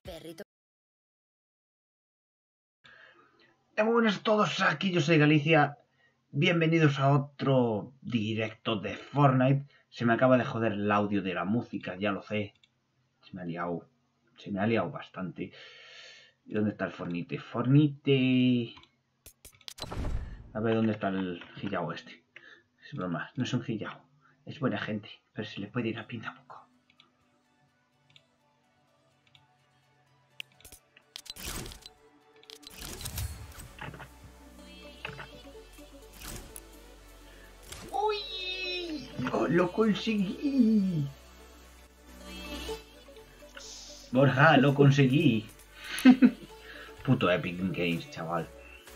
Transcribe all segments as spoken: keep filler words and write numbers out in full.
Perrito. Muy buenas a todos, aquí yo soy Galicia. Bienvenidos a otro directo de Fortnite. Se me acaba de joder el audio de la música, ya lo sé. Se me ha liado, se me ha liado bastante. ¿Y dónde está el Fornite? Fornite... A ver, ¿dónde está el gillao este? Es broma, no es un gillao. Es buena gente, pero se le puede ir a pinta poco. ¡Uy! ¡Oh, lo conseguí! Borja, lo conseguí. Puto Epic Games, chaval.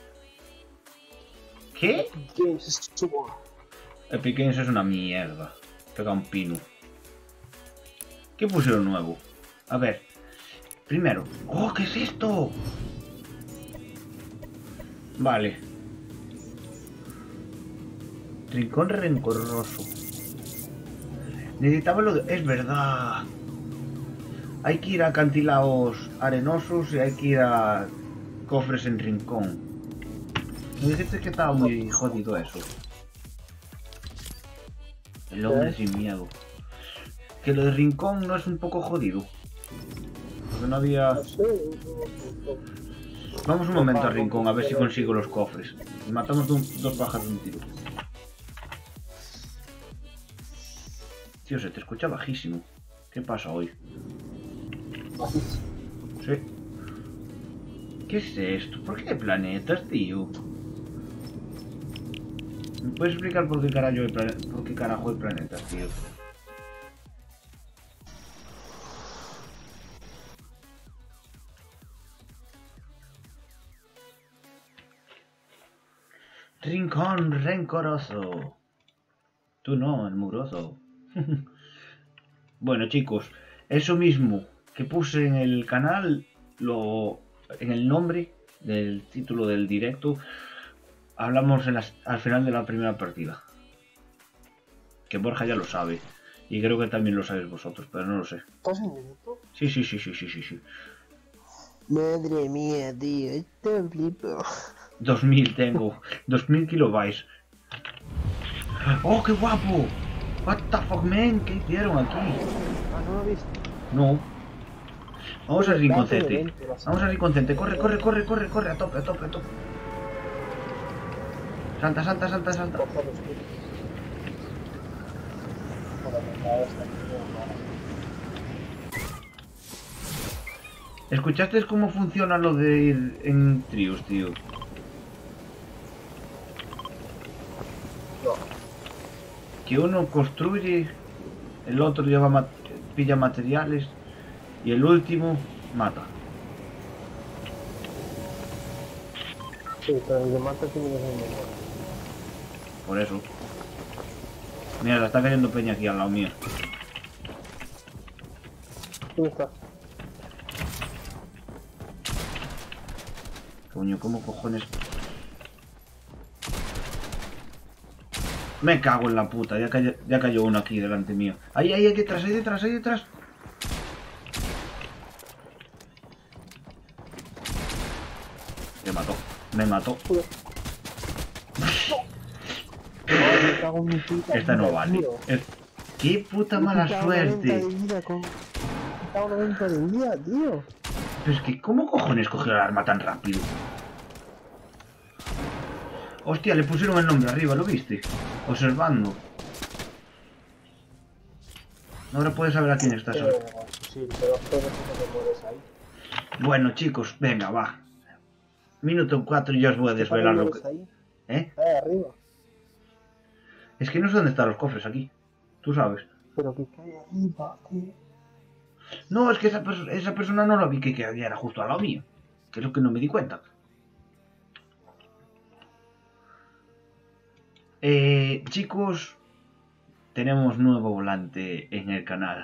¿Qué? Epic Games estuvo. Epic Games es una mierda. Pega un pino. ¿Qué pusieron nuevo? A ver. Primero. ¡Oh, qué es esto! Vale. Rincón rencoroso. Necesitaba lo de... Es verdad. Hay que ir a acantilados arenosos y hay que ir a cofres en rincón. Me dijiste que estaba muy jodido eso. El hombre sin miedo. Que lo de rincón no es un poco jodido. Porque no había... Vamos un momento a rincón a ver si consigo los cofres. Y matamos dos, dos bajas de un tiro. Tío, se te escucha bajísimo. ¿Qué pasa hoy? Sí. ¿Qué es esto? ¿Por qué hay planetas, tío? ¿Me puedes explicar por qué carajo hay, por qué carajo hay planetas, tío? Rincón rencoroso. Tú no, el muroso. Bueno, chicos, eso mismo que puse en el canal, lo en el nombre del título del directo, hablamos en las, al final de la primera partida. Que Borja ya lo sabe. Y creo que también lo sabéis vosotros, pero no lo sé. ¿Estás en directo? Sí, sí, sí, sí, sí, sí, sí. Madre mía, tío, esto flipo. dos mil tengo. dos mil kilobytes. ¡Oh, qué guapo! What the fuck, man? ¿Qué hicieron aquí? Ah, ¿no lo viste? No. Vamos al rinconcete. Vente, vente, Vamos al rinconcete. Corre, corre, corre, corre, corre. A tope, a tope, a tope. Salta, salta, salta, salta. Coge los tiros. Joder, me cago hasta aquí, no. ¿Escuchaste cómo funciona lo de ir en tríos, tío? No. Que uno construye, el otro lleva mat pilla materiales y el último mata. Sí, pero el que mata tiene que ser mejor. Por eso. Mira, está cayendo peña aquí al lado mío. ¿Dónde está? Coño, ¿cómo cojones? Me cago en la puta, ya cayó, ya cayó uno aquí delante mío. Ahí, ahí, ahí detrás, ahí detrás, ahí detrás. Me mató, me mató. Ay, me cago en mi puta Esta no vida, vale. tío. Es- ¡Qué puta Me he mala quitado noventa suerte! de vida con... Me he quitado noventa de vida, tío. Pero es que, ¿cómo cojones cogió el arma tan rápido? Hostia, le pusieron el nombre arriba, ¿lo viste? Observando. Ahora puedes saber a quién estás. Pero, sí, pero espero que no te mueres ahí. Bueno, chicos, venga, va. Minuto cuatro y ya os voy a ¿Qué desvelar lo mueres que... ahí? ¿Eh? Ahí arriba. Es que no sé dónde están los cofres aquí. Tú sabes. Pero que cae arriba, tío. No, es que esa, perso esa persona no la vi que, que era justo al lado mío. Que es lo que no me di cuenta. Eh, chicos, tenemos nuevo volante en el canal.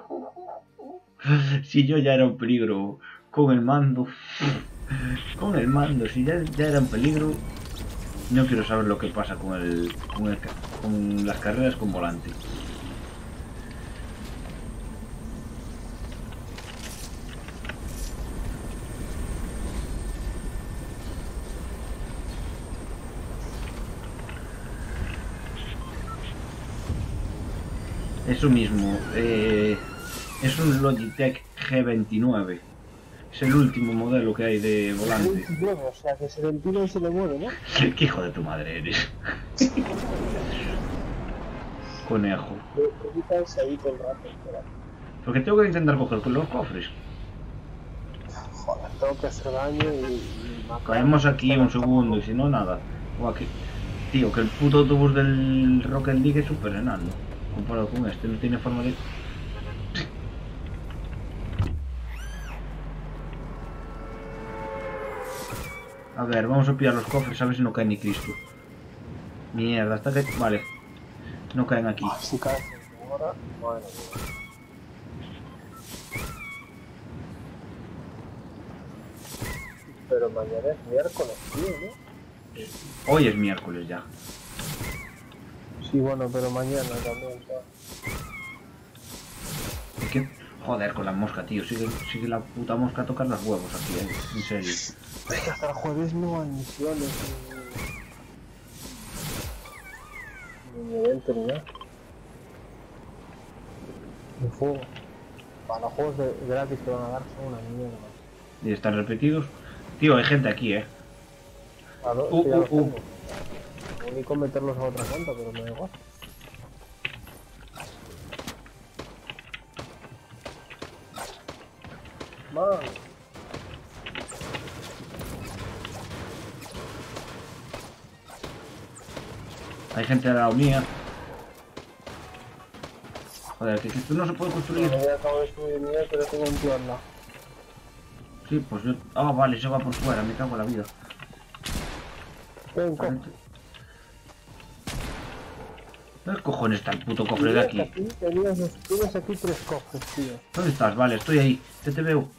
Si yo ya era un peligro con el mando. Con el mando, si ya, ya era un peligro. No quiero saber lo que pasa con el, con el con las carreras con volante. Eso mismo. Eh, es un Logitech G veintinueve. Es el último modelo que hay de volante. veintinueve, o sea que se ventila y se le mueve, ¿no? ¿Qué hijo de tu madre eres? Conejo. Quitas ahí todo el rato, espera. Porque tengo que intentar coger con los cofres. Joder, tengo que hacer daño y... y matar. Caemos aquí un segundo y si no, nada. O aquí. Tío, que el puto autobús del Rocket League es súper enano. Comparado con este, no tiene forma de... A ver, vamos a pillar los cofres, a ver si no cae ni Cristo. Mierda, hasta que... Vale. No caen aquí. Ah, si caes ahora, bueno. Pero mañana es miércoles, tío, ¿no? Hoy es miércoles ya. Sí, bueno, pero mañana también, ¿sabes? Es que... Joder, con la mosca, tío. Sigue, sigue la puta mosca a tocar los huevos aquí, eh. En serio. Es que hasta el jueves no hay misiones ni... ni evento ni nada. Ni juego. Para los juegos de gratis que van a dar son una mierda. Y están repetidos. Tío, hay gente aquí, eh. A dos, Uh, ya uh, los uh. tengo. Lo único meterlos a otra cuenta, pero me da igual. Man. Hay gente al lado mía. Joder, que, que esto no se puede construir. No, ya acabo de subir mía, pero tengo un tío al lado. Sí, pues yo... Ah, vale, se va por fuera, me cago en la vida. Ven, coge. ¿Dónde cojones está el puto cofre de aquí? Aquí, tenías, tienes aquí tres cofres, tío. ¿Dónde estás? Vale, estoy ahí. Te te veo.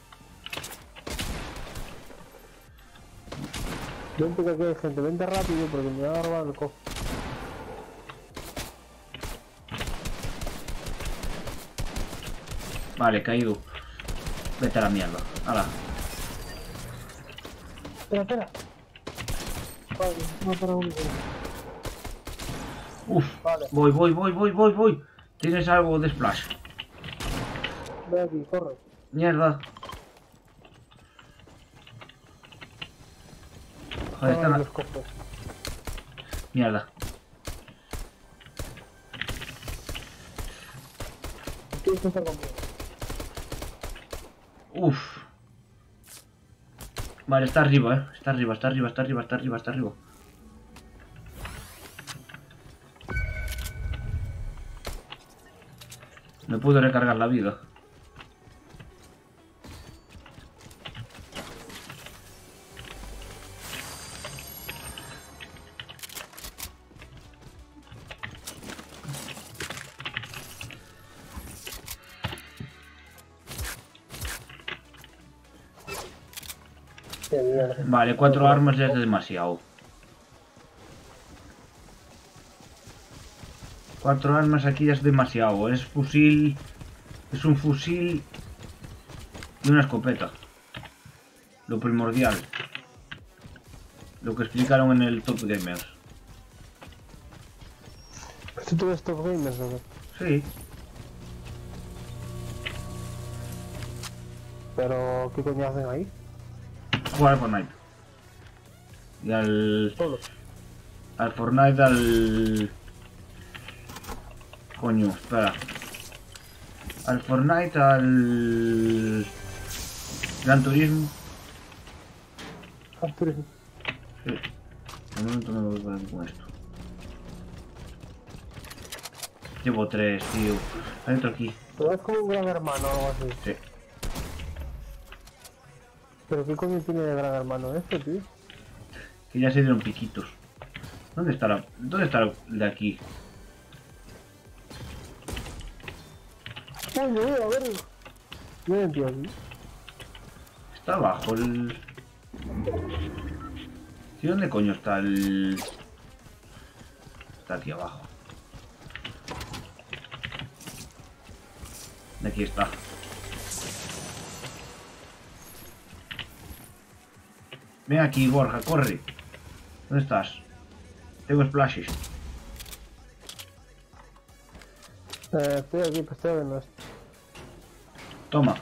Vente que aquí hay gente, vente rápido porque me va a robar el cofre. Vale, caído. Vete a la mierda. Hala. Espera, espera. Vale, no para uno. Uf. Vale. Voy, voy, voy, voy, voy, voy. ¿Tienes algo de splash? Ve aquí, corre. Mierda. Joder, Toma están... los cofres. Mierda. Tienes que estar conmigo. Uf. Vale, está arriba, eh. Está arriba, está arriba, está arriba, está arriba, está arriba. Me puedo recargar la vida. Qué mierda. Vale, cuatro armas ya es demasiado. Cuatro armas aquí ya es demasiado. Es fusil... Es un fusil... Y una escopeta. Lo primordial. Lo que explicaron en el Top Gamers. ¿Tú te ves Top Gamers o qué? Sí. Pero, ¿qué coño hacen ahí? Jugar al Fortnite. Y al... Solo. Al Fortnite, al... Coño, espera. Al Fortnite, al... Gran Turismo. Arturo. Sí. De momento me voy por aquí con esto. Llevo tres, tío. Hay otro aquí. Tú ves como un gran hermano o algo así. Sí. ¿Pero qué coño tiene de gran hermano este, tío? Que ya se dieron piquitos. ¿Dónde está la... ¿Dónde está el de aquí? Coño, a ver. Miren, tío, aquí. Está abajo el... ¿Y dónde coño está el...? Está aquí abajo. Aquí está. Ven aquí, Borja, corre. ¿Dónde estás? Tengo splashes. Eh, estoy aquí, pues estoy viendo esto. Toma.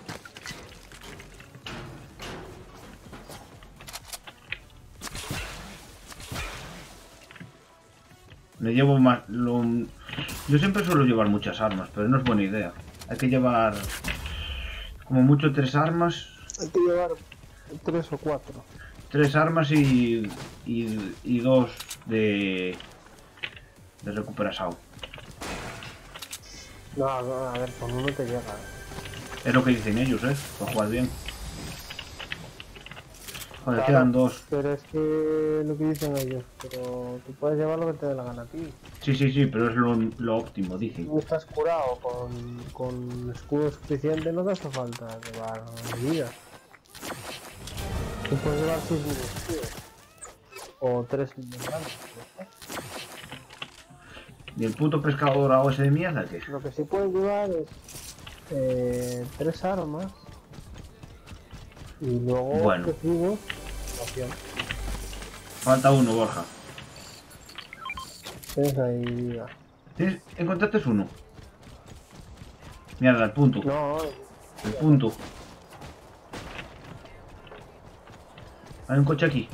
Me llevo más... Lo... Yo siempre suelo llevar muchas armas, pero no es buena idea. Hay que llevar... Como mucho tres armas. Hay que llevar tres o cuatro. Tres armas y... Y, y dos de... De recuperación. No, no, a ver, con uno te llega. Es lo que dicen ellos, ¿eh? Para jugar bien. Joder, Claro, quedan dos. Pero es que lo que dicen ellos, pero tú puedes llevar lo que te dé la gana a ti. Sí, sí, sí, pero es lo, lo óptimo, dicen. Tú estás curado con, con escudo suficiente, no te hace falta llevar vida. Tú puedes llevar seis mil escudos. O tres mil grandes. ¿Y el puto pescado dorado ese de mierda qué es? Lo que sí puedes llevar es eh, tres armas y luego Bueno. escudos. Opción. Falta uno, Borja. Tienes ahí vida. ¿Tienes... ¿Encontraste uno? Mierda, el punto. No, El punto. Hay un coche aquí.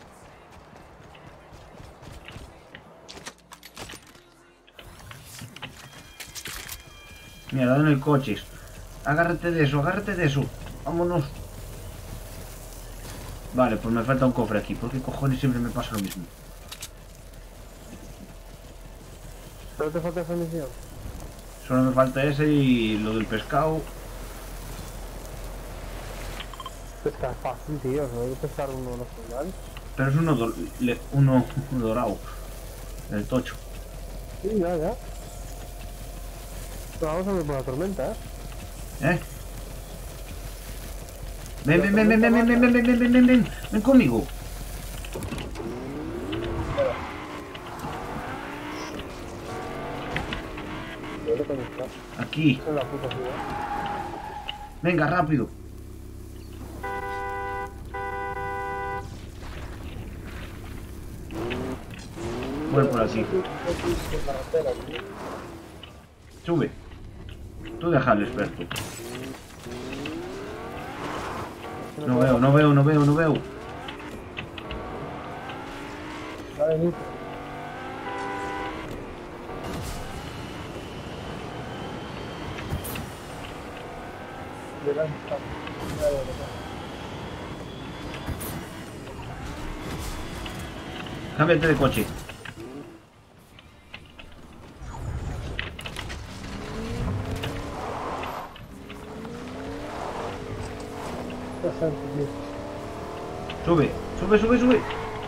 Mierda, no hay coches. Agárrate de eso, agárrate de eso. Vámonos. Vale, pues me falta un cofre aquí. ¿Por qué cojones siempre me pasa lo mismo? ¿pero te falta esa misión? Solo me falta ese y lo del pescado. Pescar fácil, tío, no hay que pescar uno no final. Pero es uno, do... le- uno dorado. El tocho. Sí, ya, ya. Pero vamos a ver por la tormenta, ¿eh? ¿Eh? Ven, ven, ven, ven, ven, ven, ven, ven, ven, ven, ven, ven, ven, ven conmigo. ¿Dónde coño está? Aquí. En la puta ciudad. Venga, rápido. Voy por aquí. Sube. Tú deja al experto. No veo, no veo, no veo, no veo. Vale, listo. Delante está. Ya, ya, ya. Cámbiate de coche. Bastante bien. Sube, sube, sube, sube.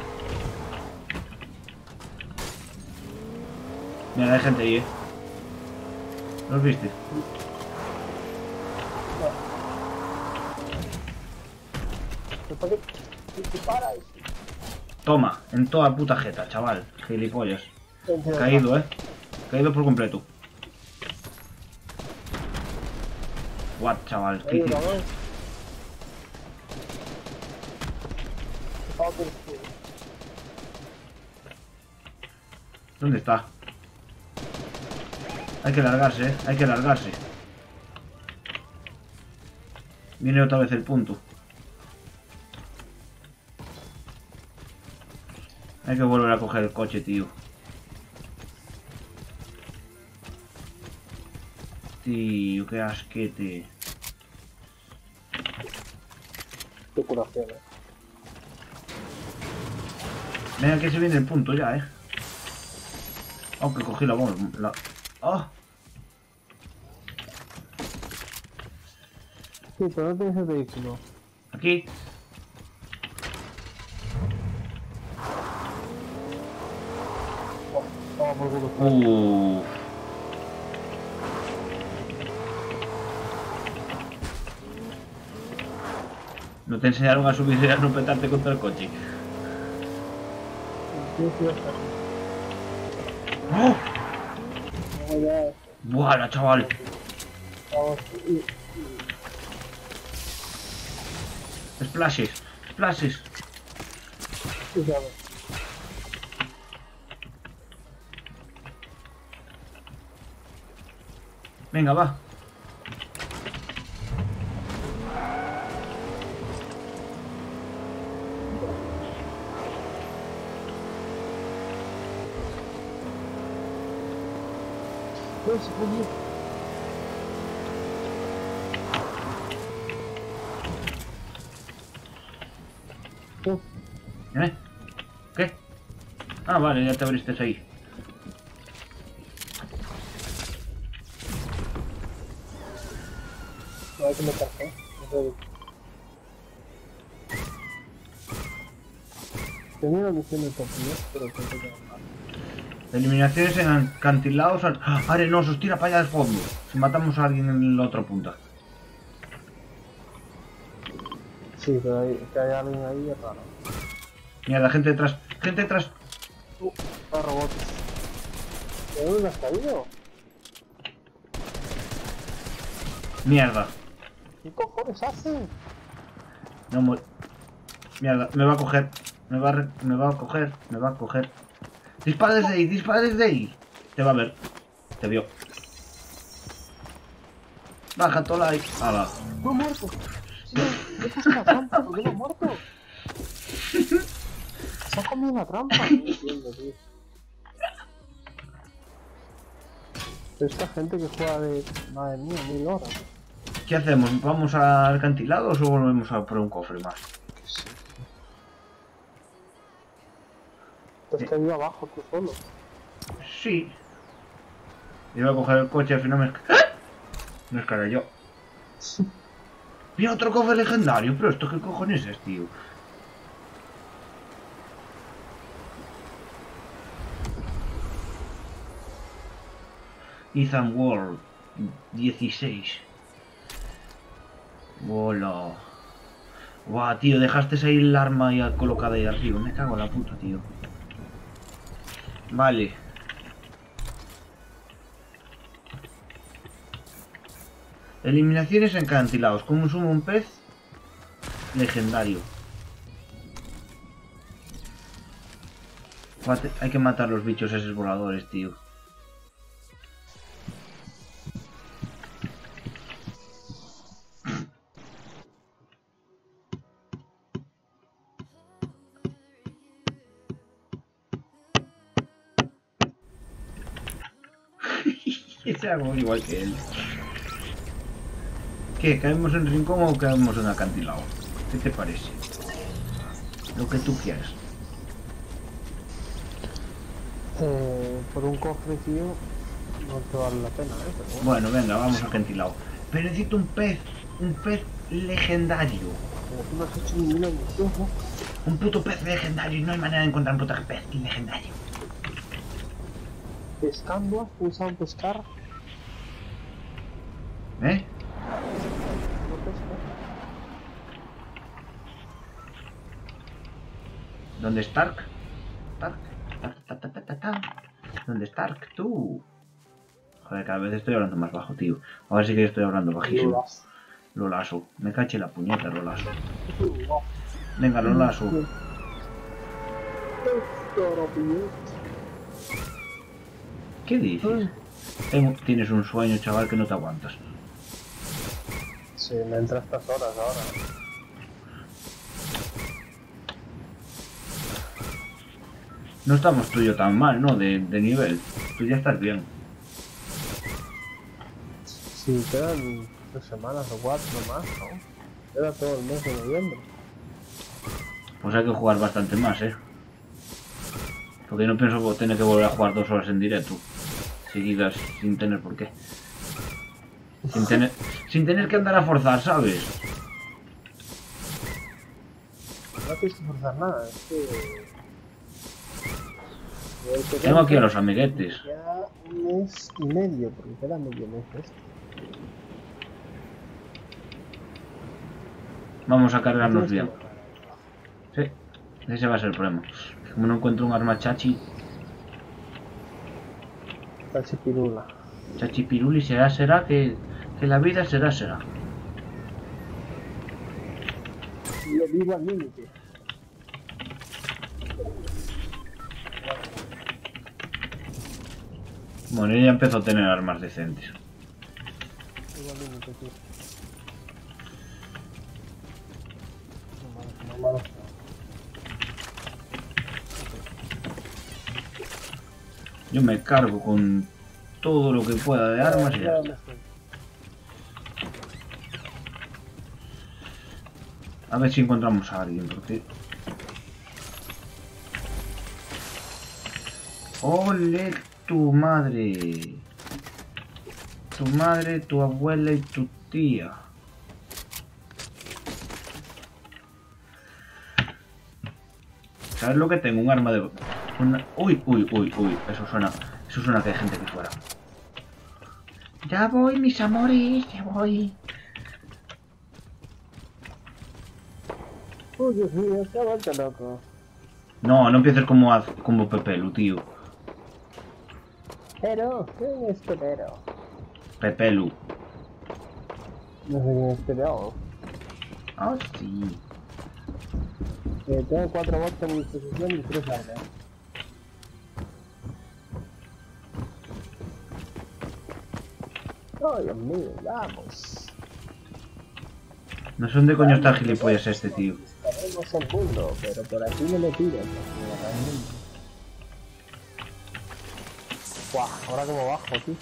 Mira, hay gente ahí, eh. ¿Los viste? ¿Para qué? ¿Qué para? Toma, en toda puta jeta, chaval. Gilipollas. Caído. Caído, eh. Caído por completo. What, chaval. ¿Qué hiciste? ¿Dónde está? Hay que largarse, eh. Hay que largarse. Viene otra vez el punto. Hay que volver a coger el coche, tío. Tío, qué asquete. Qué curación, eh. Venga, que se viene el punto ya, eh. Oh, que cogí la bomba. La... Oh. Sí, pero no tienes el vehículo. Aquí. Vamos por culo. Uh. No te enseñaron a subir y a no petarte contra el coche. Sí, sí, está. ¡Oh! Vamos ya. ¡Buah, chaval! Vamos. Y, Splashes, splashes. y ya ves. Venga, va. No, se fue bien. ¿Eh? ¿Qué? Ah, vale, ya te abriste ahí. A ver qué me pasa, ¿eh? No sé. Tenía una misión de top diez, pero creo que queda mal. Eliminaciones en acantilados ¡Ah! arenosos. Tira para allá al fondo. Si matamos a alguien en la otra punta. Sí, pero hay, que hay alguien ahí es raro. Mierda, gente detrás. Gente detrás. Uh, hay robots. ¿De dónde has caído? Mierda. ¿Qué cojones hace? No mu- Mierda, me va a coger. Me va a, re- me va a coger. Me va a coger. Dispara desde ahí, dispara desde ahí. Te va a ver. Te vio. Baja, tola ahí. Hala. ¡No he muerto! ¡No! ¡Esta es una trampa! ¿Por qué no he muerto? ¡Se ha comido una trampa! No entiendo, tío. Esta gente que juega de... Madre mía, mil horas. ¿Qué hacemos? ¿Vamos al acantilado o volvemos a por un cofre más? ¿Qué sé? Te has caído abajo tú solo. Sí. Iba a coger el coche, al final me... ¡Ah! Me escaré yo. Mira otro cofre legendario, pero esto qué cojones es, tío. Ethan World dieciséis. Hola. Guau, tío, dejaste ahí el arma ya colocada ahí arriba. Me cago en la puta, tío. Vale. Eliminaciones en acantilados. Como sumo un pez legendario. Guate, hay que matar los bichos esos voladores, tío. Es algo igual que él. ¿Qué? ¿Caemos en rincón o caemos en acantilado? ¿Qué te parece? Lo que tú quieras. Eh, por un cofre, tío, no te vale la pena, ¿eh? Pero bueno. Bueno, venga, vamos a acantilado. Pero necesito un pez. Un pez legendario. Como tú no has hecho ninguna misión, ¿no? Un puto pez legendario. Y no hay manera de encontrar un puto pez legendario. Pescando, ¿has pensado en pescar? ¿Eh? No pesca. ¿Dónde es Stark? Stark. Ta, ta, ta, ta, ta, ta. ¿Dónde es Stark? Tú. Joder, cada vez estoy hablando más bajo, tío. Ahora sí que estoy hablando bajísimo. Lolas. Lolaso. Me caché la puñeta, Lolaso. Venga, Lolaso. ¿Qué dices? Tengo- Tienes un sueño, chaval, que no te aguantas. Sí, me entra a estas horas ahora. No estamos tú y yo tan mal, ¿no? De, de nivel. Tú ya estás bien. Sí, quedan tres semanas o cuatro más, ¿no? Queda todo el mes de noviembre. Pues hay que jugar bastante más, ¿eh? Porque no pienso tener que volver a jugar dos horas en directo. Seguidas, sin tener por qué. Sin tener, sin tener que andar a forzar, ¿sabes? No tienes que forzar nada, es que... Tengo aquí a los amiguetes. Ya un mes y medio, porque queda medio mes esto. Vamos a cargarnos Tienes bien. que- Sí, ese va a ser el problema. Como no encuentro un arma chachi, Chachipirula. chachi piruli será, será, que, que la vida será, será. Lo vivo al límite. Bueno, yo ya empezó a tener armas decentes. Sigo al límite, tío. No mames, no mames. Yo me cargo con todo lo que pueda de armas y ya está. A ver si encontramos a alguien, porque... ¡Ole tu madre! Tu madre, tu abuela y tu tía. ¿Sabes lo que tengo? Un arma de... Una... Uy, uy, uy, uy. Eso suena... Eso suena que hay gente aquí fuera. Ya voy, mis amores, ya voy. Uy, Dios mío, se ha vuelto loco. No, no empieces como, a... como Pepelu, tío. Pero, ¿quién es Pero? Pepelu. No sé quién es Pero. Ah, sí. Eh, tengo cuatro bots en mi disposición y tres armas. Oh, Dios mío, vamos. No sé dónde coño está el gilipollas este, tío. Estaremos el mundo, pero por aquí no me tiran. Guau, ahora como bajo, tío.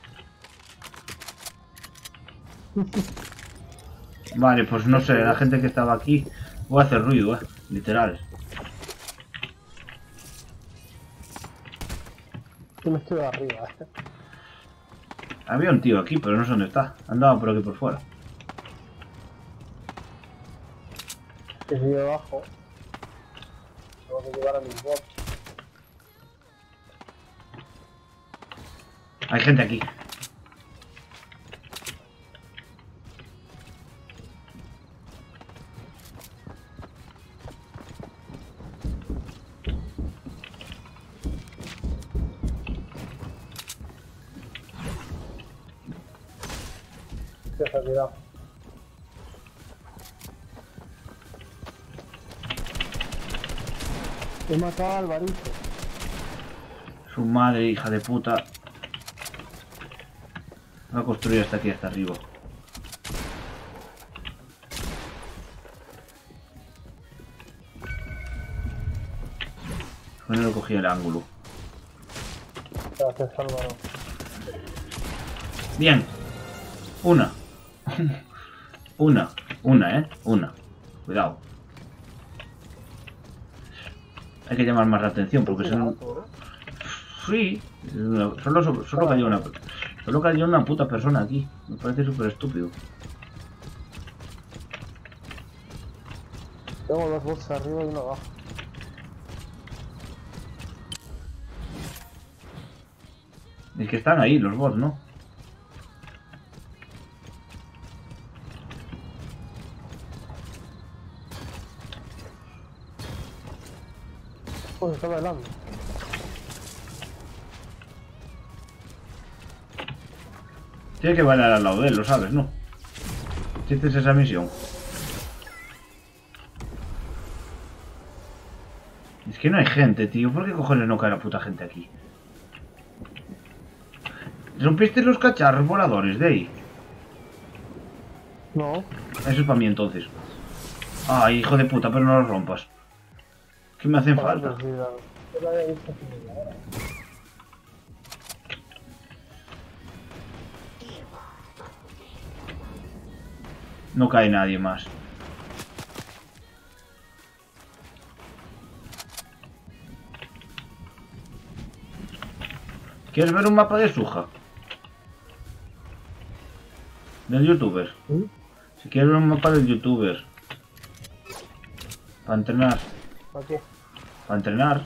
Vale, pues no sé, la gente que estaba aquí... Voy a hacer ruido, eh. Literal. Yo me estoy arriba. Había un tío aquí, pero no sé dónde está. Andaba por aquí por fuera. Que sigue abajo. Tengo que llevar a mis bots. Hay gente aquí. Se ha tirado. He matado a Alvarito. Su madre, hija de puta. Va a construir hasta aquí, hasta arriba. Bueno, no cogí el ángulo. Gracias, Álvaro. Bien. Una. Una. Una, ¿eh? Una. Cuidado. Hay que llamar más la atención porque son... Sí. Solo, solo cayó una... Solo cayó una puta persona aquí. Me parece súper estúpido. Tengo dos bots arriba y uno abajo. Es que están ahí los bots, ¿no? Pues está bailando. Tiene que bailar al lado de él, lo sabes, ¿no? Si haces esa misión. Es que no hay gente, tío. ¿Por qué cojones no cae la puta gente aquí? ¿Rompiste los cacharros voladores de ahí? No. Eso es para mí entonces. Ay, hijo de puta, pero no los rompas. ¿Qué me hacen falta? No cae nadie más. ¿Quieres ver un mapa de Suja? Del youtuber. ¿Mm? Si quieres ver un mapa del youtuber. Para entrenar. ¿Para qué? Para entrenar.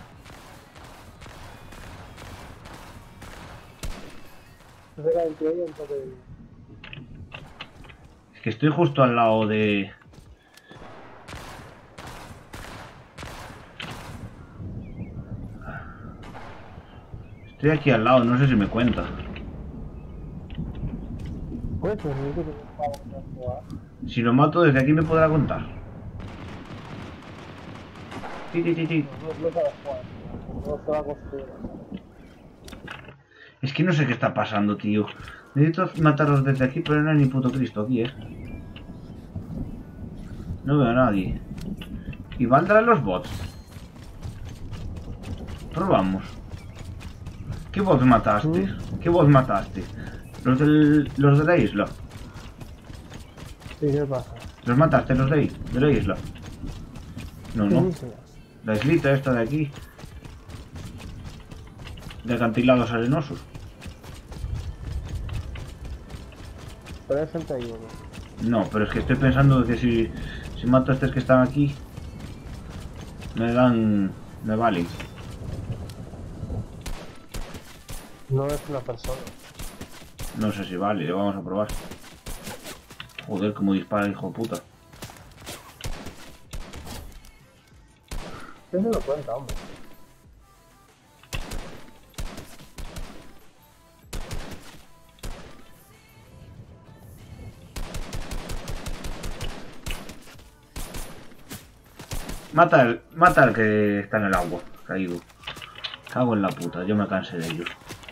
Es que estoy justo al lado de... Estoy aquí al lado, no sé si me cuenta. Pues, pues, yo creo que no puedo jugar. Si lo mato desde aquí me podrá contar. Ti, ti, ti, ti. No, no sabes jugar. No se va a construir. Es que no sé qué está pasando, tío. Necesito matarlos desde aquí, pero no hay ni puto Cristo aquí, eh. No veo a nadie. ¿Y valdrán los bots? Probamos. ¿Qué bots mataste? ¿Mm? ¿Qué bots mataste? Los, del, los de la isla. ¿Y qué pasa? ¿Los mataste los de ahí? De la isla. No, ¿Qué no. dices? La islita esta de aquí. De acantilados arenosos. Pero hay gente ahí, ¿no? No, pero es que estoy pensando que si, si mato a estos que están aquí, me dan... me valen. No es una persona. No sé si vale, vamos a probar. Joder, cómo dispara el hijo de puta. ¿Qué se lo cuenta, hombre? Mata al, mata al que está en el agua, caído. Cago en la puta, yo me cansé de ellos.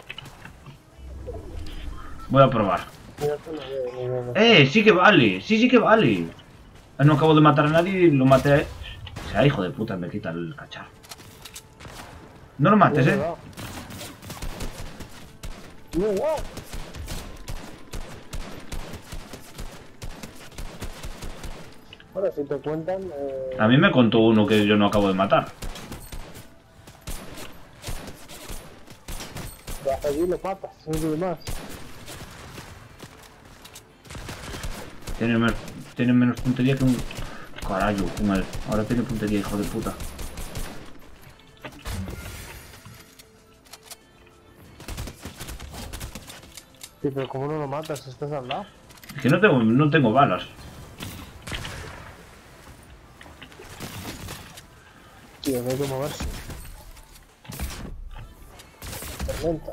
Voy a probar. ¡Eh! ¡Sí que vale! ¡Sí, sí que vale! No acabo de matar a nadie y lo maté a... O sea, hijo de puta, me quita el cacharro. No lo mates, eh. Bueno, si te cuentan... Eh... A mí me contó uno que yo no acabo de matar. Vas allí lo matas, no hay más. Tiene, mer tiene menos puntería que un... Carajo, un mal. Ahora tiene puntería, hijo de puta. Sí, pero ¿cómo no lo matas? ¿Estás al lado? Es que no tengo, no tengo balas. Tío, no hay que moverse. Tormenta.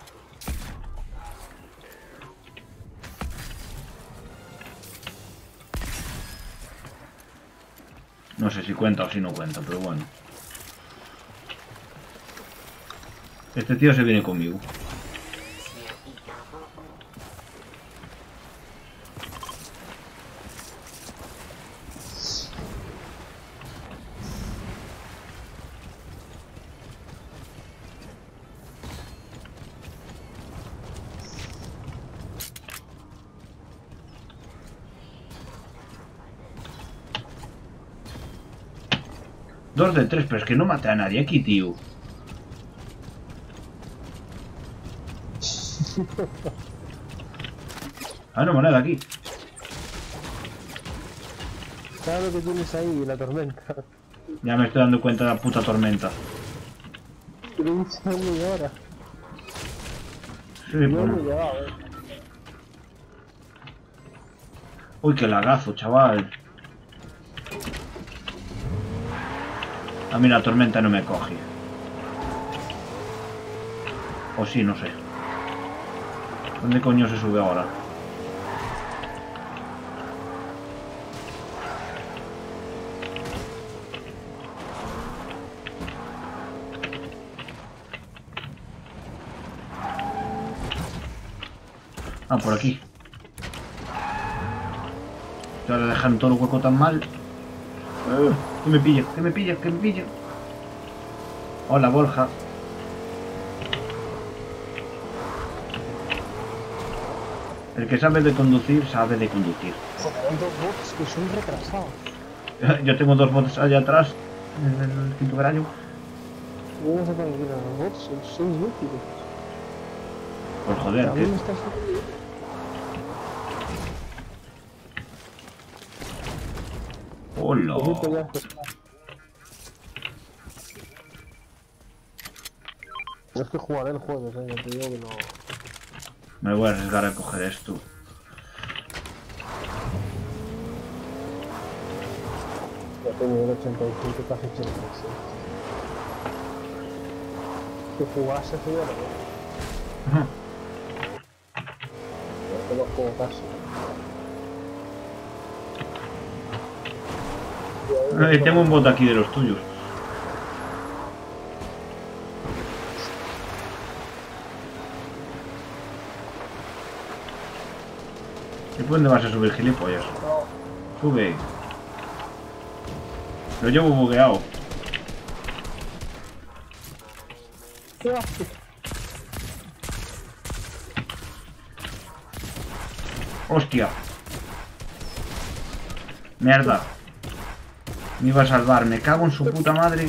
No sé si cuenta o si no cuenta, pero bueno. Este tío se viene conmigo. Dos de tres, pero es que no maté a nadie aquí, tío. Ah, una moneda aquí. ¿Sabes lo que tienes ahí? La tormenta. Ya me estoy dando cuenta de la puta tormenta. Pero un segundo y ahora. Sí, Yo bueno. me he llevado, eh. Uy, qué lagazo, chaval. A mí la tormenta no me coge. O sí, no sé. ¿Dónde coño se sube ahora? Ah, por aquí. Ya le dejan todo el hueco tan mal. Uh, que me pilla, que me pilla, que me pilla. Hola, Borja. El que sabe de conducir, sabe de conducir. Joder, hay dos bots que son retrasados. Yo tengo dos bots allá atrás, en el quinto garaje. Yo no sé para qué quieren los bots, son, son inútiles. Pues joder, A mí que... me está subiendo. ¡Hola! Ojito ya, pues, pero es que jugaré el jueves, eh, ya te digo que no... Me voy a arriesgar a coger esto. Ya tengo el ochenta y cinco, casi ochenta y seis. Que jugase eso ya no veo. Ajá. Ya te lo juego casi. Eh, tengo un bot aquí de los tuyos. ¿Por dónde vas a subir, gilipollas? No. Sube. Lo llevo bugueado. ¿Qué haces? Hostia. Mierda. Me iba a salvar. Me cago en su puta madre.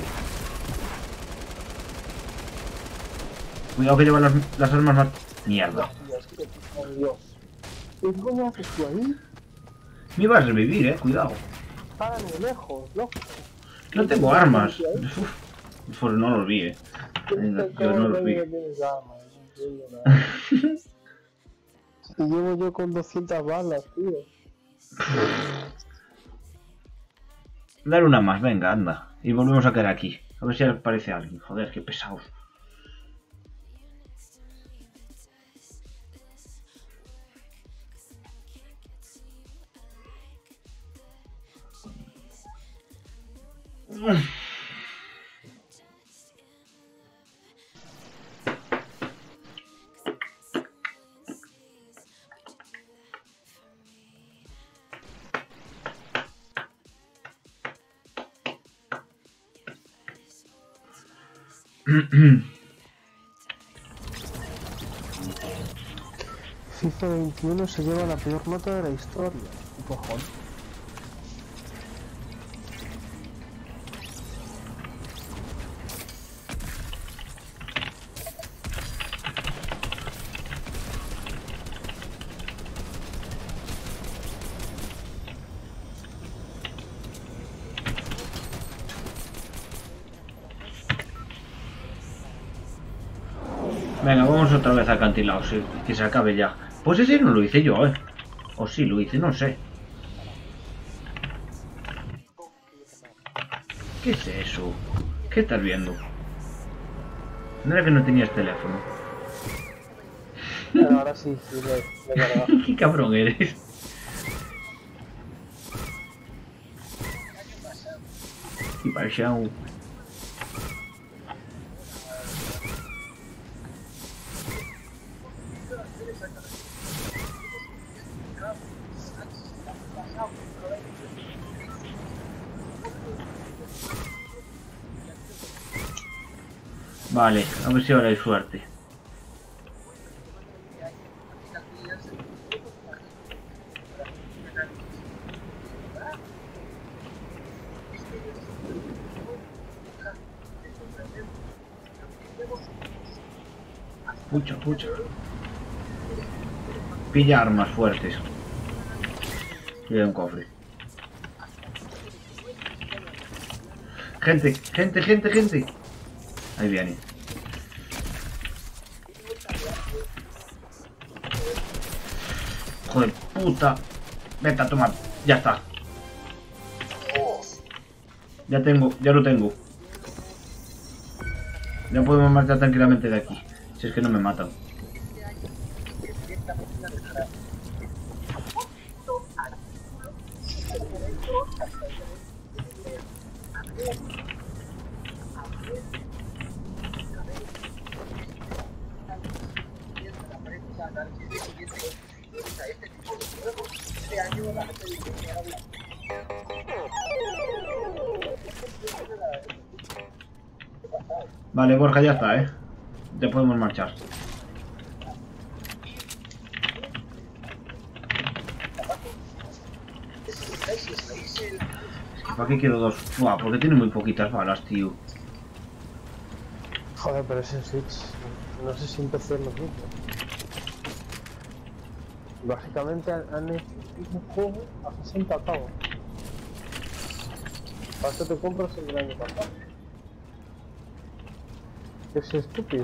Cuidado que lleva las, las armas más... Mierda. Dios. ¿Qué coño haces tú ahí? Me iba a revivir, eh. Cuidado. Párame lejos, loco. No tengo armas. Uf. Pues no los vi, eh. No, yo no los vi. Y llevo yo con doscientas balas, tío. Dale una más, venga, anda. Y volvemos a caer aquí. A ver si aparece alguien. Joder, qué pesados. FIFA veintiuno se lleva la peor nota de la historia. ¿Qué cojones? Venga, vamos otra vez al acantilado, sí, que se acabe ya. Pues ese no lo hice yo, eh. O sí lo hice, no sé. ¿Qué es eso? ¿Qué estás viendo? No era que no tenías teléfono. Pero ahora sí, sí, me, me carga. Qué cabrón eres. Y parecía un... Vale, a ver si ahora hay suerte. Pucha, pucha. Pilla armas fuertes. Y un cofre. Gente, gente, gente, gente. Ahí viene. Joder, puta. Vete a tomar. Ya está. Ya tengo, ya lo tengo. Ya podemos marchar tranquilamente de aquí. Si es que no me matan. Vale, Borja, ya está, eh. Ya podemos marchar. ¿Para qué quiero dos? Buah, porque tiene muy poquitas balas, tío. Joder, pero es en Switch. No sé si empecé lo mismo. Básicamente han hecho un juego a sesenta pavos. ¿Para qué te compras el del año pasado? Es estúpido.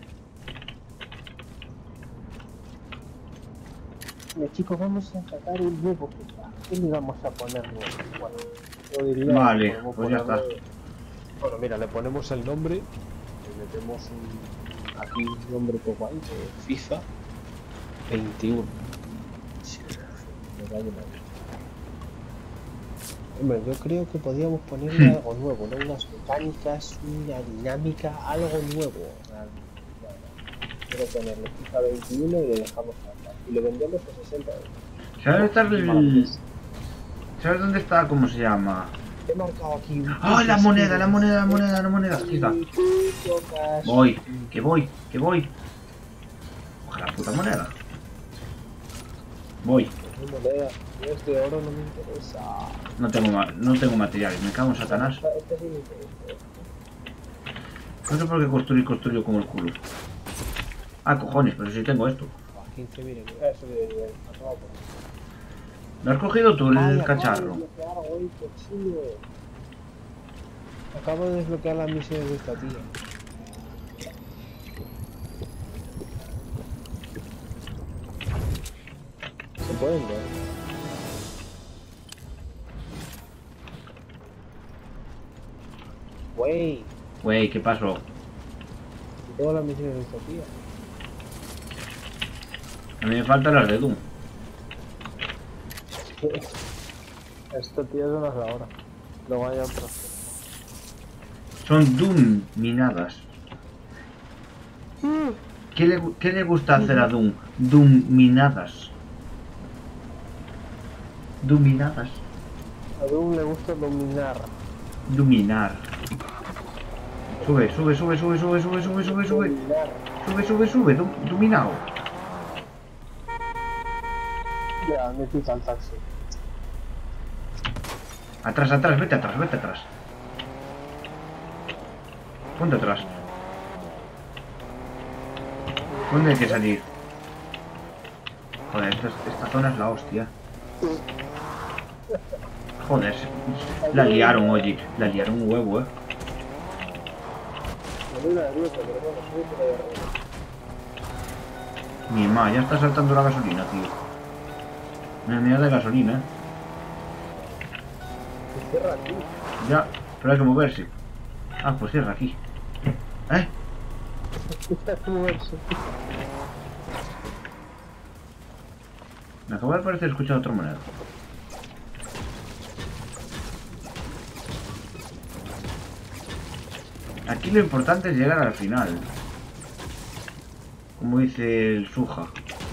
Y chicos, vamos a sacar un nuevo FIFA. ¿Qué le vamos a poner nuevo? Bueno, yo diría, vale, pues ya está. Bueno, mira, le ponemos el nombre. Le metemos un... aquí un nombre poco ahí, de FIFA veintiuno. Sí, me vaya mal. Hombre, yo creo que podríamos ponerle algo nuevo, ¿no? Unas mecánicas, una dinámica, algo nuevo. Quiero ponerle FIFA veintiuno y le dejamos pasar. Y le vendemos a sesenta euros. ¿Sabes dónde está el... ¿Sabes dónde está? ¿Cómo se llama? He marcado aquí. ¡Ah, la moneda, la moneda, la moneda, la moneda! Aquí está. Voy, que voy, que voy. Coge la puta moneda. Voy. No moneda, es de oro, no me interesa. No tengo, ma no tengo materiales, me cago en Satanás. Este sí me interesa. No sé por qué construir, construyo como el culo. Ah, cojones, pero si tengo esto. A quince mil, eso debería ir. Acaba por ahí. ¿Lo has cogido tú el Ay, cacharro? Acabo de desbloquear, hoy, qué chido. Acabo de desbloquear las misiones de esta tía. Se pueden ver. Wey, Wey, ¿qué pasó? todas las misiones de esta tía. A mí me faltan las de Doom. Esta tía es una ahora. Luego hay otra. Son Doom minadas. ¿Qué le, qué le gusta hacer a Doom? Doom minadas. Dominadas. A Doom le gusta dominar. Dominar. Sube, sube, sube, sube, sube, sube, sube, sube, sube. Dominar. Sube, sube, sube, Dom- dominado. Ya, me quita el taxi. Atrás, atrás, vete atrás, vete atrás. Ponte atrás. ¿Dónde hay que salir? Joder, esta, esta zona es la hostia. Joder, la liaron, oye. La liaron un huevo, eh. Mi ma, ya está saltando la gasolina, tío. Una mierda de gasolina, eh. Cierra aquí. Ya, pero hay que moverse. Ah, pues cierra aquí. ¿Eh? Hay que moverse. Me acabo de parecer escuchar otra moneda. Aquí lo importante es llegar al final. Como dice el Suja.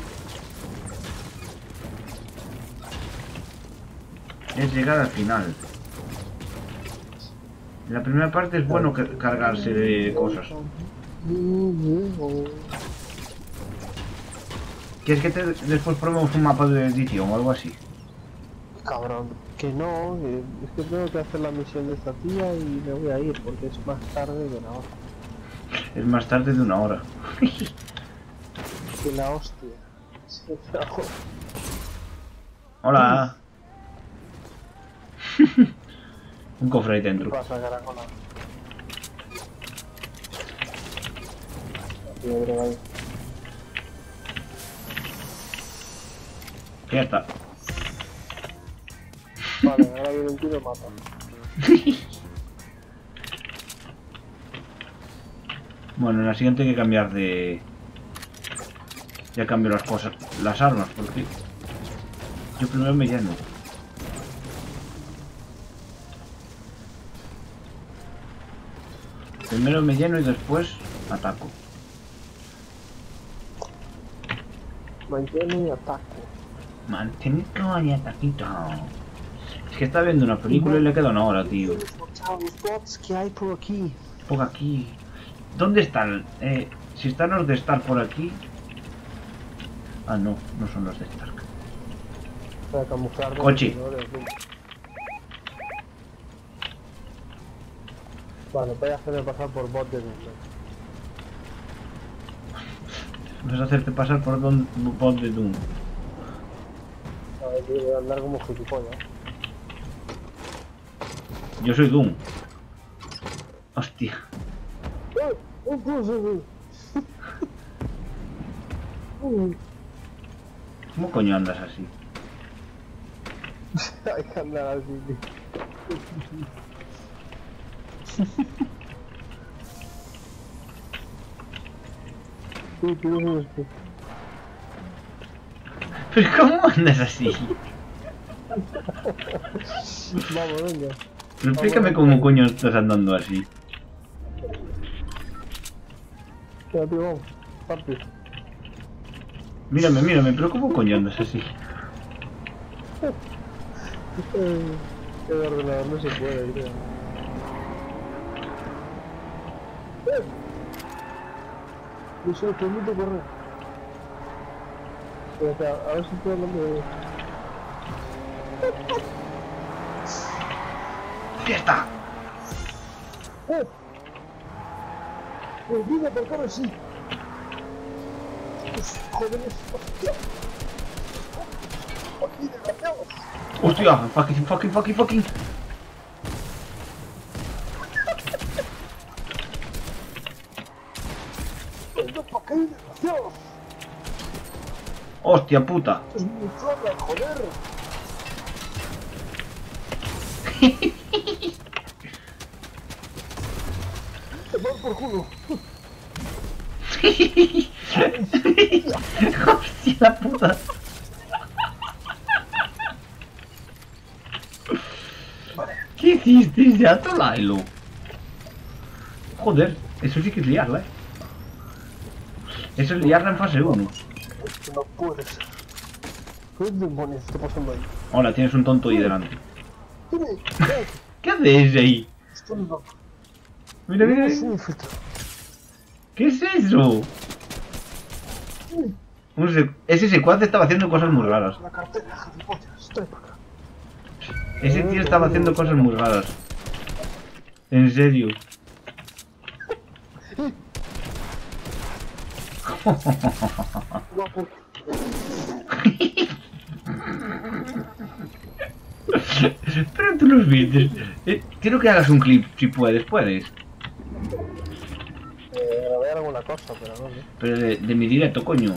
Es llegar al final. En la primera parte es bueno que- cargarse de cosas. ¿Quieres que te, después probemos un mapa de edición o algo así? Cabrón, que no, que es que tengo que hacer la misión de esta tía y me voy a ir porque es más tarde de una hora. Es más tarde de una hora. Que la hostia. Sí, no. Hola. Un cofre ahí ¿Qué dentro. pasa, caracola? Aquí hay droga ahí. Ya está. Vale, ahora viene un tiro y mata. Bueno, en la siguiente hay que cambiar de... Ya cambio las cosas, las armas, porque... Yo primero me lleno. Primero me lleno y después ataco. Mantiene y ataco. Mantenito y ataquito. Es que está viendo una película y le queda una hora, tío. Los bots que hay por aquí. Por aquí. ¿Dónde están? Eh, si están los de Stark por aquí... Ah, no, no son los de Stark. Para camuflar. Coche. Vale, voy a hacerme pasar por bot de Doom. Vas a hacerte pasar por don, bot de Doom. A ver, tío, voy a andar como gilipollas. Yo soy Doom. Hostia. ¡Eh! ¡Un cruce! ¿Cómo coño andas así? Hay que andar así, tío. Sí, tío, sí, sí. ¿Pero cómo andas así? Vamos, venga. Pero explícame cómo coño estás andando así. Venga, tío, vamos. Parte. Mírame, mírame, pero ¿cómo coño andas así? El ordenador no se puede, creo. ¡Eh! No sé, permite correr. Espérate, a ver si estoy hablando de... ¡Fiesta! ¡Eh! ¡Eh, mira, por favor, sí! ¡Jóvenes! ¡Hostia! ¡Aquí, desgraciados! ¡Hostia! ¡Fucking, fucking, fucking, fucking! ¡Venga, pa' aquí, desgraciados! ¡Hostia puta! ¡Es mi zona, joder! ¡Te van por culo! ¡Hostia la puta! ¿Qué hiciste ya, Tolailo? Joder, eso sí que es liarla, eh. Eso es liarla en fase uno. Es que no puede ser. ¿Qué demonios está pasando ahí? Hola, tienes un tonto ahí delante. ¡Dime! ¿Qué haces ahí? Esto no... Mira, mira. Es un infiltrado. ¿Qué es eso? Un se- Ese secuaz estaba haciendo cosas muy raras. La cartera, gilipollas. Estoy para acá. Ese tío estaba haciendo cosas muy raras. En serio. No, por... Pero tú los viste. Eh, quiero que hagas un clip, si puedes, puedes. Eh, grabé alguna cosa, pero no sé. Pero de, de mi directo, coño.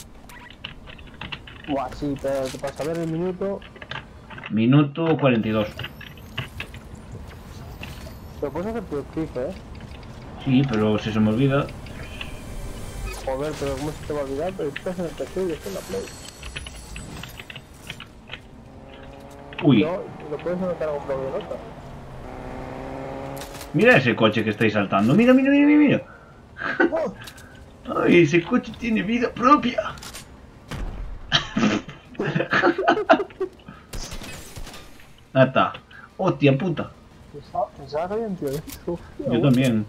Buah, sí, pero te pasa a ver el minuto. Minuto cuarenta y dos. Lo puedes hacer tu clip, eh. Sí, pero si se me olvida. Joder, pero ¿cómo se te va a olvidar? Pero estás en el P C y estás en la Play. Uy, No, lo puedes anotar a un blog de notas. mira ese coche que estáis saltando. Mira, mira, mira, mira, mira. ¡Oh! Ay, ese coche tiene vida propia. Ah, está. Hostia puta. Pensaba, pensaba que había un tío de esto. Hostia, Yo bueno. también.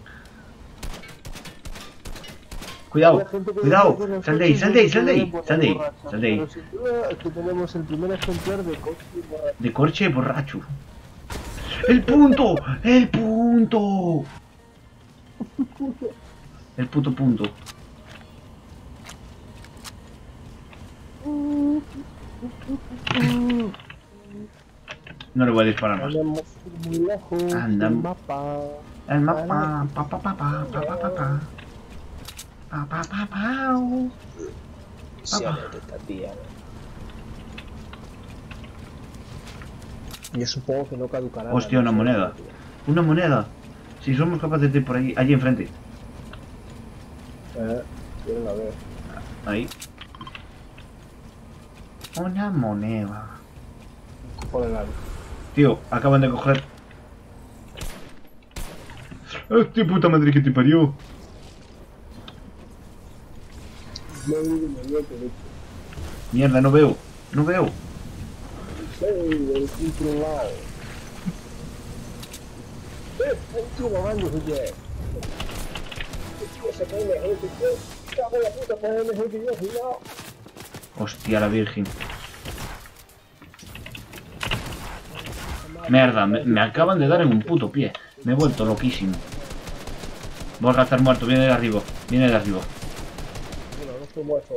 Cuidado, cuidado. Sal de ahí, sal de ahí, sal de ahí. Sal de ahí, sal de ahí. Pero sin duda es que tenemos el primer ejemplar de coche borracho. De coche borracho. ¡El punto! ¡El punto! El puto punto. No le voy a disparar más. Andamos muy lejos Andam- del mapa. El mapa. Pa pa pa pa pa pa pa pa. Pa pa pa pa. Sí, esta tía. Yo supongo que no caducará. Hostia, una moneda. Una moneda. Si somos capaces de ir por ahí, allí enfrente. Eh, quiero la ver. Ahí. Una moneda. Por el lado. Tío, acaban de coger. ¡Hostia puta madre que te parió! No digo me dio que leche. Mierda, no veo. No veo. ¡Ey, el controlado! ¡Eh! ¡Hay un tío mamando, oye! ¡Tío, se cae mejor que yo! ¡Cago en la puta, cae mejor que yo, cuidado! Hostia, la virgen. Mierda, me, me acaban de dar en un puto pie. Me he vuelto loquísimo. Borja, estar muerto. Viene de arriba. Viene de arriba. Bueno, no estoy muerto.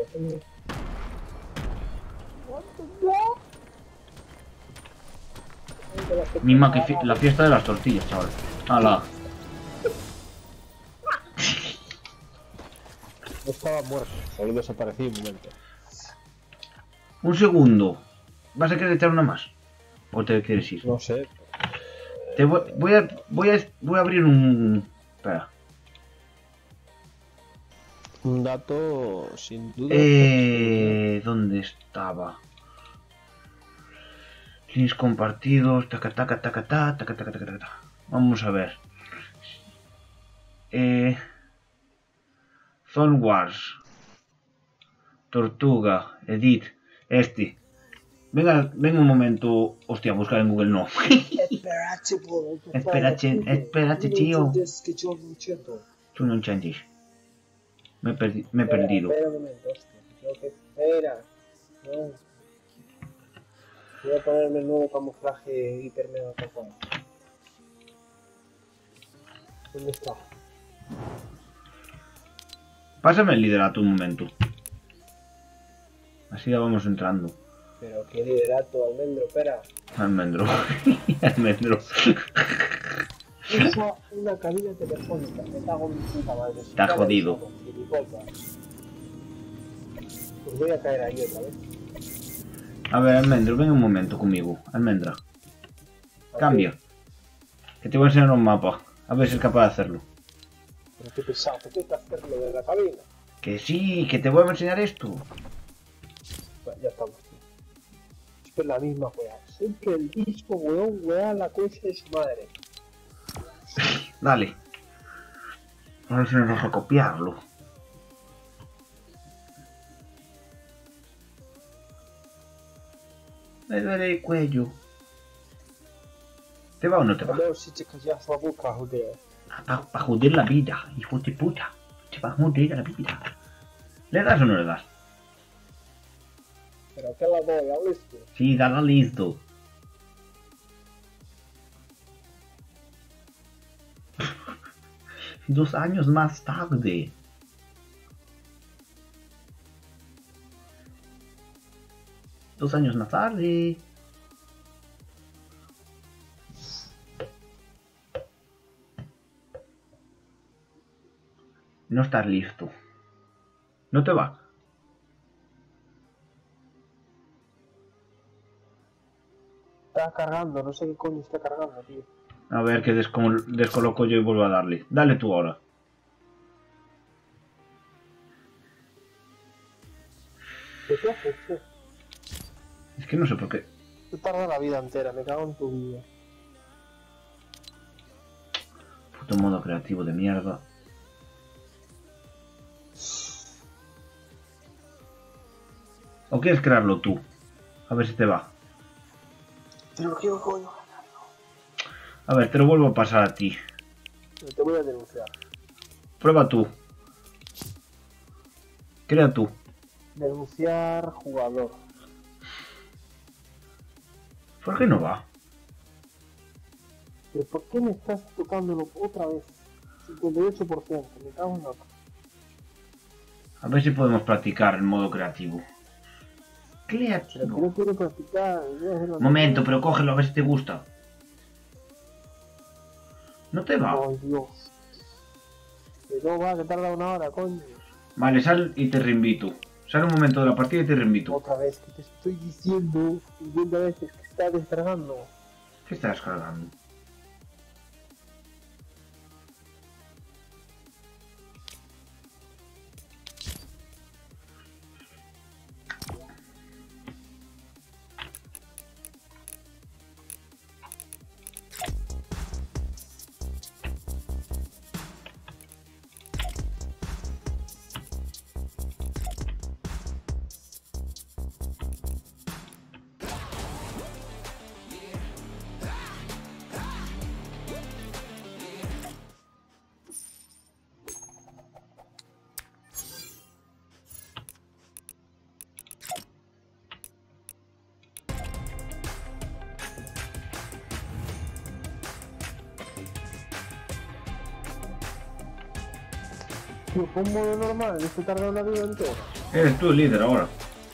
Misma que fi- la fiesta de las tortillas, chaval. ¡Hala! No estaba muerto, solo desaparecí un momento. Un segundo. ¿Vas a querer echar una más? ¿O te quieres ir? No sé. Te voy, voy a voy a voy a abrir un. Espera. Un dato sin duda. Eh, ¿dónde estaba? Links compartidos. Taca taca taca taca taca taca taca taca. Vamos a ver. Eh, Zone Wars. Tortuga. Edit. Este. Venga, venga un momento. Hostia, buscar en Google no. Espérate, bro. Espérate, espérate, tío. Que yo no entiendo. Tú no entiendes. Me he, perdi me he Espera, perdido. Espera un momento, hostia. Tengo que... Espera. No. Voy a ponerme el nuevo camuflaje hiper mega capaz. ¿Dónde está? Pásame el liderato un momento. Así ya vamos entrando. Pero qué liderato, almendro, espera. Almendro. Almendro. Usa una cabina telefónica. Me cago en mi puta madre. Está jodido. Pues voy a caer ahí otra vez. A ver, Almendro, ven un momento conmigo. Almendra. Cambia. Que te voy a enseñar un mapa. A ver si es capaz de hacerlo. Pero qué pesado, ¿qué te hacerlo de la cabina? Que sí, que te voy a enseñar esto. Bueno, ya estamos. Es que es la misma weá. Siempre el disco, weón, weá, la cosa de su madre. Dale. A ver si me deja copiarlo. Me duele el cuello. ¿Te va o no te va? No, si te callas la boca, joder. Para pa joder la vida, hijo de puta. Te va a joder la vida. ¿Le das o no le das? Pero que la doy, ¿a listo? Sí, dale listo. Dos años más tarde. Dos años más tarde. No estás listo. ¿No te va? Está cargando, no sé qué coño está cargando, tío. A ver que descol descoloco yo y vuelvo a darle. Dale tú ahora. ¿Qué te haces, tío? Es que no sé por qué. Te tarda la vida entera, me cago en tu vida. Puto modo creativo de mierda. ¿O quieres crearlo tú? A ver si te va. Pero qué coño. A ver, te lo vuelvo a pasar a ti. Te voy a denunciar. Prueba tú. Crea tú. Denunciar jugador. ¿Por qué no va? ¿Pero por qué me estás tocándolo otra vez? cincuenta y ocho por ciento, me cago en la... A ver si podemos practicar el modo creativo. Pero que Creativo. no quiero practicar. voy a hacerlo Momento, así. pero cógelo a ver si te gusta. ¿No te va? Ay, Dios. Que no va, que tarda una hora, coño. Vale, sal y te reinvito. Sal un momento de la partida y te reinvito. Otra vez, que te estoy diciendo cincuenta veces que está descargando. ¿Qué estás cargando? Tío, con modo normal, esto tarda una vida entera. Eres tú el líder ahora.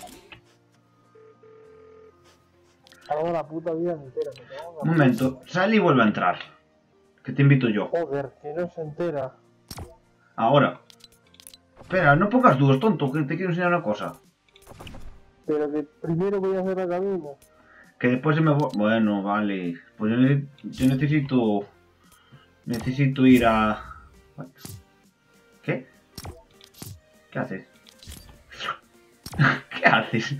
Tarda la puta vida entera, me cago en la... Un momento, sal y vuelve a entrar. Que te invito yo. Joder, que no se entera. Ahora. Espera, no pongas dudas, tonto, que te quiero enseñar una cosa. Pero que primero voy a hacer la cabina. Que después se me... Bueno, vale. Pues yo, ne yo necesito... Necesito ir a... ¿Qué? ¿Qué haces? ¿Qué haces?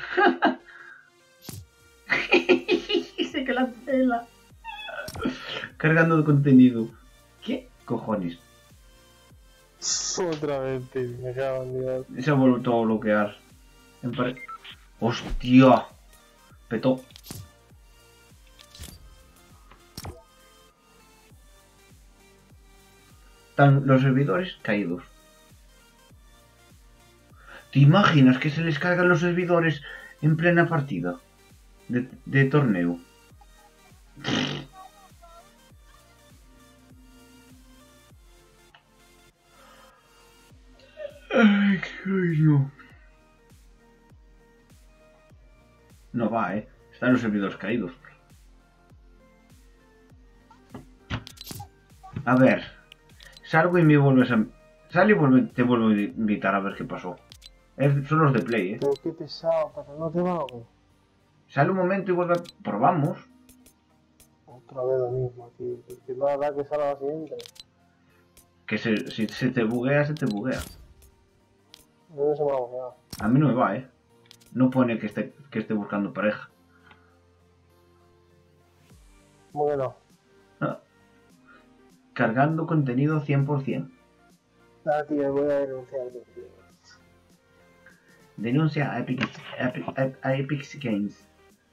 Se que la tela. Cargando de contenido. ¿Qué cojones? Otra vez, tío, me cago en Dios. Se ha vuelto a bloquear. Me pare... ¡Hostia! Petó. Están los servidores caídos. ¿Te imaginas que se les cargan los servidores en plena partida de, de torneo? Ay, qué no. No va, eh. Están los servidores caídos. A ver. Salgo y me vuelves a... Sal y vuelve, te vuelvo a invitar a ver qué pasó. Es, son los de Play, eh. Pero qué pesado, pero no te va a ver. Sale un momento y vuelve a... Probamos. Otra vez lo mismo, tío. Que no hará que salga la siguiente. Que se, si se te buguea, se te buguea. No se me ha bugueado. A mí no me va, eh. No pone que esté, que esté buscando pareja. ¿Cómo que no? Ah. Cargando contenido cien por cien. Ah, tío, voy a denunciar, tío. Denuncia a Epic, Epic, a Epic Games.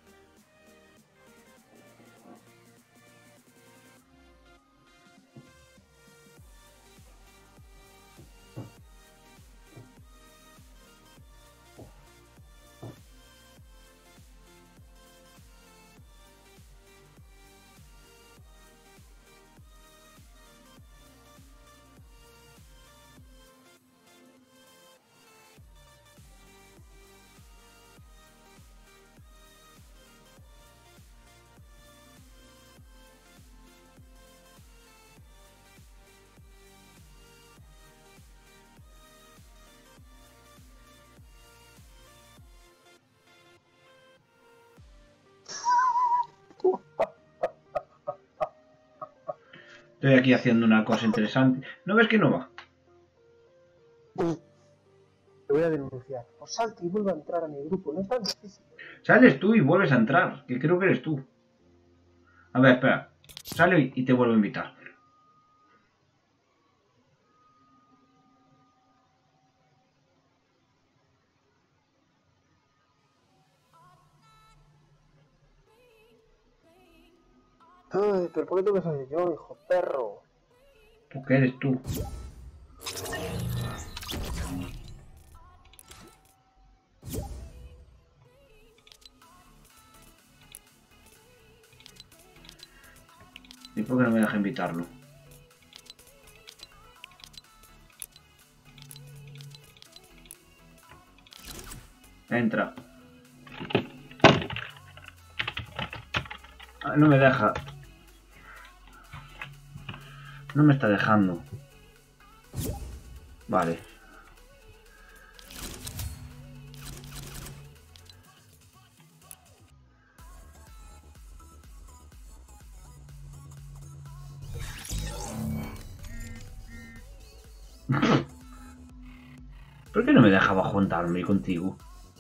Estoy aquí haciendo una cosa interesante. ¿No ves que no va? Te voy a denunciar. O salte y vuelve a entrar a mi grupo. No es tan difícil. Sales tú y vuelves a entrar, que creo que eres tú. A ver, espera. Sale y te vuelvo a invitar. Ay, pero ¿por qué tengo que ser yo, hijo perro? Porque eres tú. ¿Y por qué no me deja invitarlo? Entra. Ah, no me deja. No me está dejando. Vale. ¿Por qué no me dejaba juntarme contigo?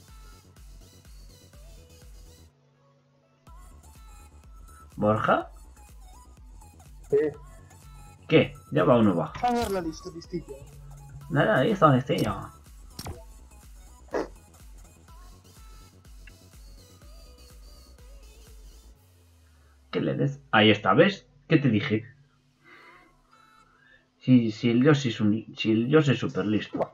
¿Borja? ¿Qué? ¿Qué? ¿Ya va o no va? A ver la lista, listilla. Nada, eso no estoy ya. ¿Qué le des? Ahí está, ¿ves? ¿Qué te dije? Si, si el Yoshi es un... Si el Yoshi es súper listo.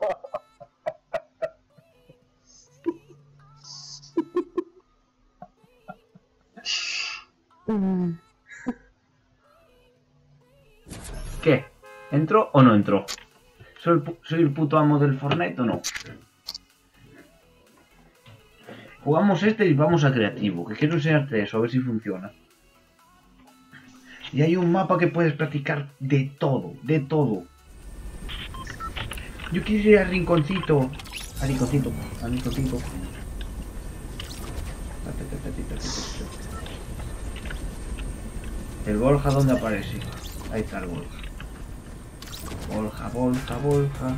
¿Qué? ¿Entró o no entró? ¿Soy el, ¿Soy el puto amo del Fortnite o no? Jugamos este y vamos a creativo, que quiero enseñarte eso, a ver si funciona. Y hay un mapa que puedes practicar de todo, de todo. Yo quiero ir al rinconcito. Al rinconcito, al rinconcito. ¿El Borja dónde aparece? Ahí está el Borja. Borja, Borja, Borja.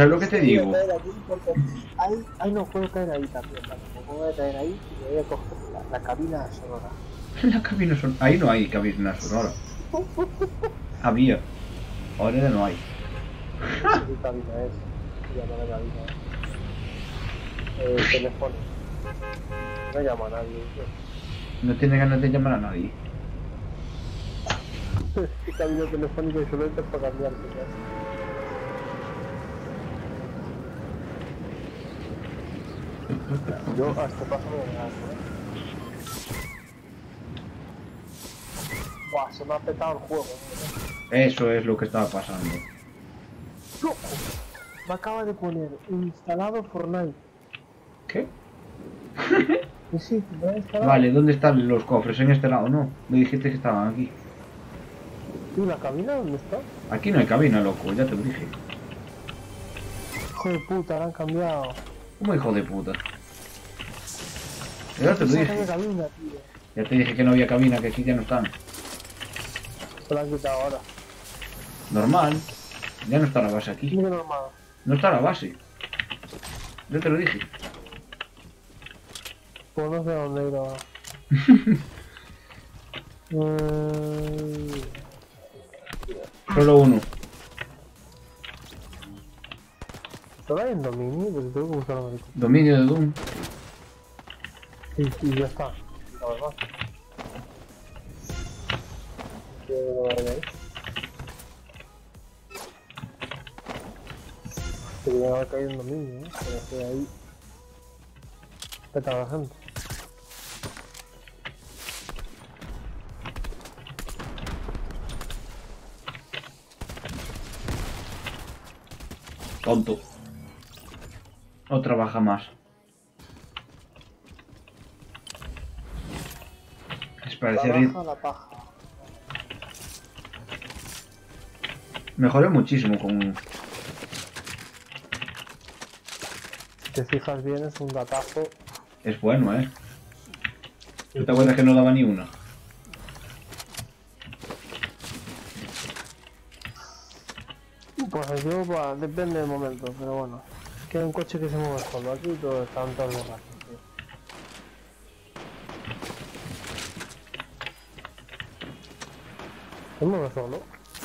¿Sabes lo que te digo? Voy a caer aquí porque ahí, ahí no puedo caer ahí también, ¿vale? Me voy a caer ahí y me voy a coger la, la cabina sonora. La cabina sonora. Ahí no hay cabina sonora. Había. Ahora ya no hay. No sé qué cabina es. Se llama la cabina. Eh, teléfono. No llama a nadie. No tiene ganas de llamar a nadie. ¿Qué cabina telefónica y solo entras para cambiarte? Yo a este paso me gasto, ¿eh? Buah, se me ha petado el juego, ¿eh? Eso es lo que estaba pasando. ¡No! Me acaba de poner instalado Fortnite. ¿Qué? Sí, sí, me ha instalado. Vale, ¿dónde están los cofres? En este lado, ¿no? Me dijiste que estaban aquí. ¿Y la cabina dónde está? Aquí no hay cabina, loco, ya te lo dije. Hijo de puta, la han cambiado. ¿Cómo hijo de puta? Ya te lo dije. Cabina, tío. Ya te dije que no había cabina, que aquí ya no están. Se la han quitado ahora. Normal. Ya no está la base aquí. Muy normal. No está la base. Ya te lo dije. Pues no sé dónde ir ahora. mm... Solo uno. ¿Solo hay en dominio? Pues tengo que buscar la marica. Dominio de Doom. Y, y ya está. La verdad. ¿Qué no hay ahí? Se debe haber caído en dominio, ¿eh? Pero que ahí... Peta la gente. Tonto. Otra baja más. Es parecer ir... La paja. Mejoré muchísimo con... Si te fijas bien, es un datazo. Es bueno, ¿eh? ¿Tú te acuerdas que no daba ni una? Pues yo, bah, depende del momento, pero bueno. Que hay un coche que se mueve solo aquí y todo están todos los ratos, tío. ¿Se mueve solo?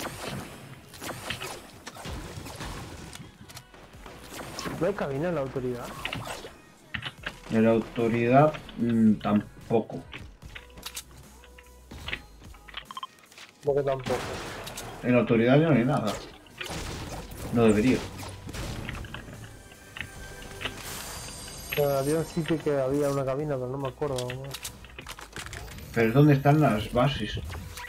¿No hay cabina en la autoridad? De la autoridad mmm, tampoco. Porque tampoco. En la autoridad ya no hay nada. No debería. Pero había un sitio que había una cabina, pero no me acuerdo. ¿No? Pero ¿dónde están las bases?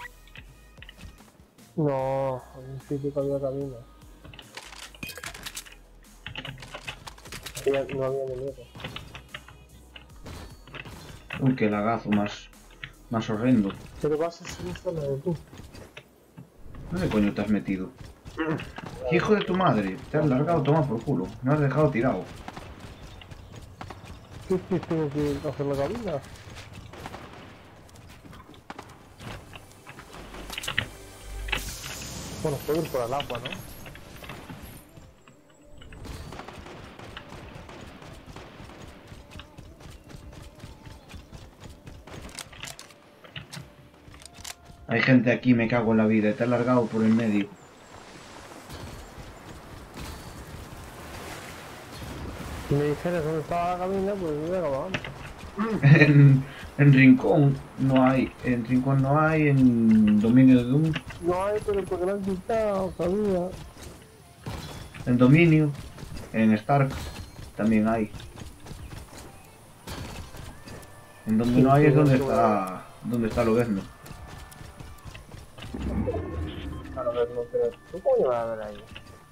No, había un sitio que había cabina. Había- No había ni miedo. Uy, qué lagazo más... más horrendo. Pero vas a ser esta la de tú. ¿Dónde coño te has metido? Hijo de tu madre, te has largado, toma por culo. Me has dejado tirado. ¿Qué es que tengo que hacer la cabina? Bueno, puedo ir por el agua, ¿no? Hay gente aquí, me cago en la vida, te has largado por el medio. Si me dijeras dónde estaba la cabina, pues venga, vamos. En, en Rincón no hay, en Rincón no hay, en Dominio de Doom, No hay, pero porque lo han quitado, sabía. en Dominio, en Stark también hay. En donde no hay es donde está, donde está Lobezno. A ver, no creo. ¿Tú cómo vas a ver ahí?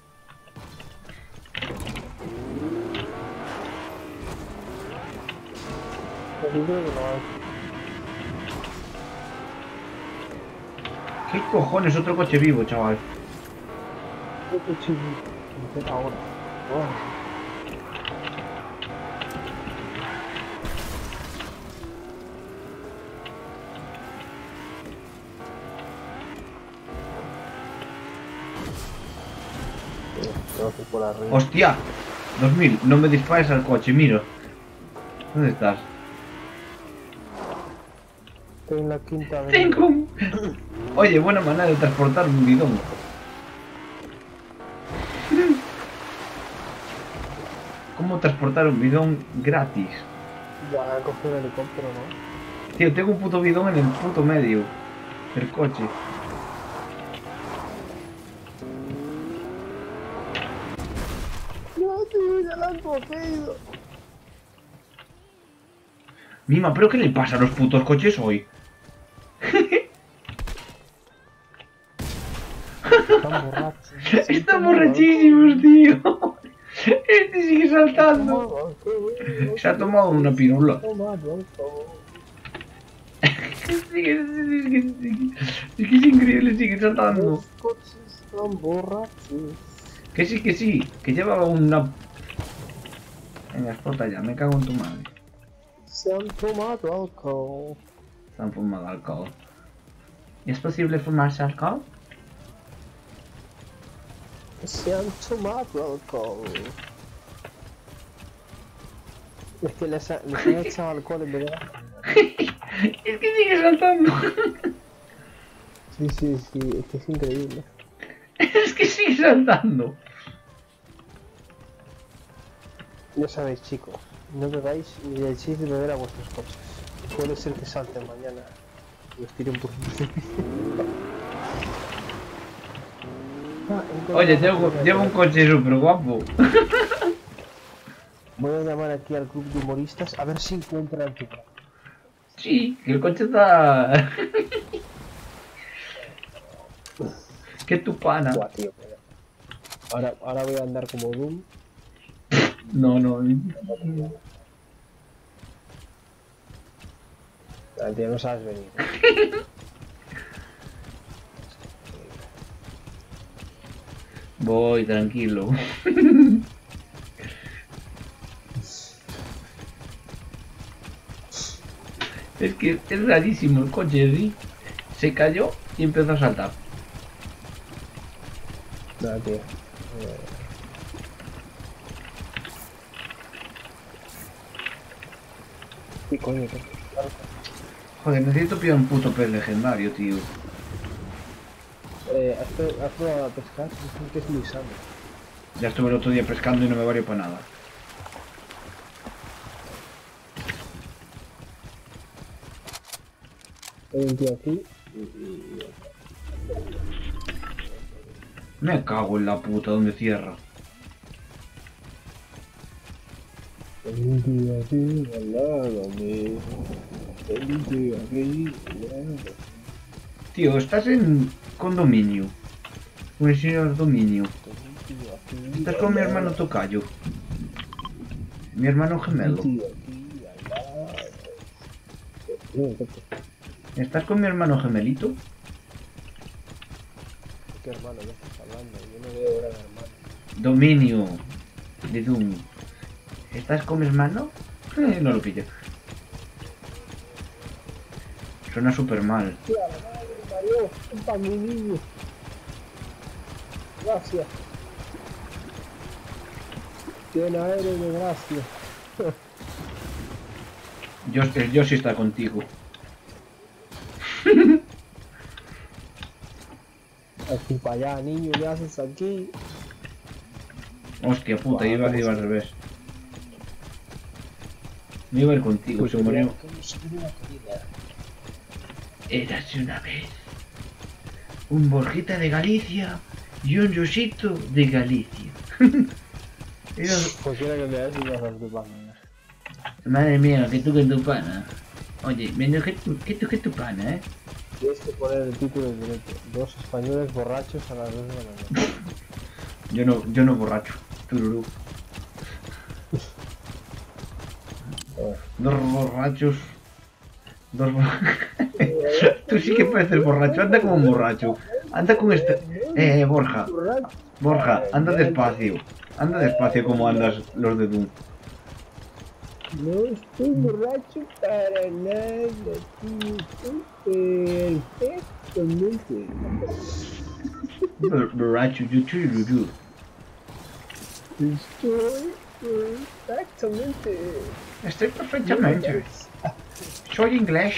Pues yo creo que no hay. ¿Qué cojones? Otro coche vivo, chaval. ¿Qué coche vivo? Ahora. Oh. Tengo que ir por arriba. ¡Hostia! dos mil, no me dispares al coche, miro. ¿Dónde estás? Estoy en la quinta avenida. Tengo un... Oye, buena manera de transportar un bidón. ¿Cómo transportar un bidón gratis? Ya cogí un helicóptero, ¿no? Tío, tengo un puto bidón en el puto medio del coche. No, tío, ya la han cogido. Mima, ¿pero qué le pasa a los putos coches hoy? Están borrachos. Están borrachísimos, tío. Este sigue saltando. Se ha tomado una pirula. Sigue, sigue, sigue. Es que es increíble, sigue saltando. Los coches están borrachos. Que sí, que sí, que llevaba una... Venga, explota ya, me cago en tu madre. Se han tomado alcohol. Se han fumado alcohol. ¿Es posible fumarse alcohol? Se han tomado alcohol. Es que les, ha, les han echado alcohol en vez de... Es que sigue saltando. Sí, sí, sí, es que es increíble. Es que sigue saltando. Ya sabéis, chicos, no bebáis ni le echéis de beber a vuestros coches. Puede ser que salten mañana y os tiren por un ah, Oye, llevo, llevo un coche súper guapo. Voy a llamar aquí al club de humoristas a ver si encuentran tu plan. Sí, que el coche está... Que tu pana. Buah, tío, ahora, ahora voy a andar como Doom. No, no. Ah, tío, no sabes venir. Voy, tranquilo. Es que es rarísimo el coche, ¿sí? Se cayó y empezó a saltar. Nada, tío. Eh... ¿Qué coño? ¿Qué? Joder, necesito pillar un puto pez legendario, tío. Eh, ¿has, pro- has probado a pescar? Dicen que es muy sano. Ya estuve el otro día pescando y no me valió para nada. Hay un tío aquí y... y... Me cago en la puta, ¿dónde cierra? Hay un tío aquí al lado mío. Hay un tío aquí al lado. Tío, estás en condominio. Un señor dominio. Estás con mi hermano Tocayo. Mi hermano gemelo. ¿Estás con mi hermano gemelito? ¿Qué hermano me estás hablando? Yo no veo gran hermano. Dominio de Doom. ¿Estás con mi hermano? Eh, no lo pillo. Suena súper mal. ¡Tía, la madre, Mario! ¡Es para mi niño! Gracias. Llena eres de gracia. Yo, yo sí está contigo. Aquí para allá, niño, ¿qué haces aquí? Hostia puta, Buah, iba, ¿cómo iba al se- revés. Me iba a ir contigo, Pues se murió. ¿cómo se vive la comida? Érase una vez un Borjita de Galicia y un Yosito de Galicia. Era- Pues quiero que me das y vas a tu pan. Madre mía, que tú que tu pana. Oye, menos que tú que tu, que tu pana, eh. Tienes que poner el título en directo. Dos españoles borrachos a las dos de la mañana. Yo no, yo no borracho. Tururú. Dos borrachos. Dos borrachos. Tú sí que pareces borracho, anda como un borracho. Anda con este. Eh, Borja. Borracho. Borja, anda despacio. Anda despacio como andas los de Doom. No estoy borracho para nada, tío. Estoy perfectamente. Bor- Borracho, yo tururú. Estoy perfectamente. Estoy perfectamente. Soy inglés.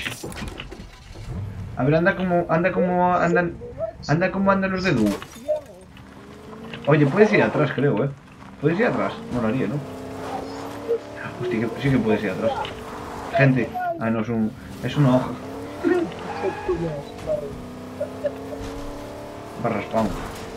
A ver, anda como, anda como andan, anda como andan los de Du. Oye, puedes ir atrás, creo, eh. Puedes ir atrás, molaría, ¿no? Hostia, que, sí que puedes ir atrás. Gente, ah, no, es un, es una hoja. Barra spawn.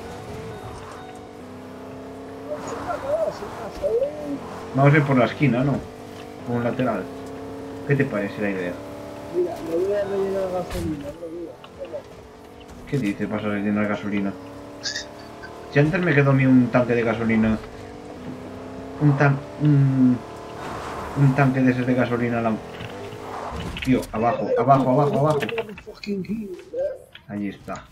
Vamos a ir por la esquina, ¿no? Por un lateral. ¿Qué te parece la idea? Mira, me voy a rellenar gasolina, no lo digas. ¿Qué dices? Vas a rellenar gasolina. Si antes me quedó a mí un tanque de gasolina. Un tan... Un, un tanque de ese de gasolina. La... Tío, abajo, abajo, abajo, abajo. Ahí está.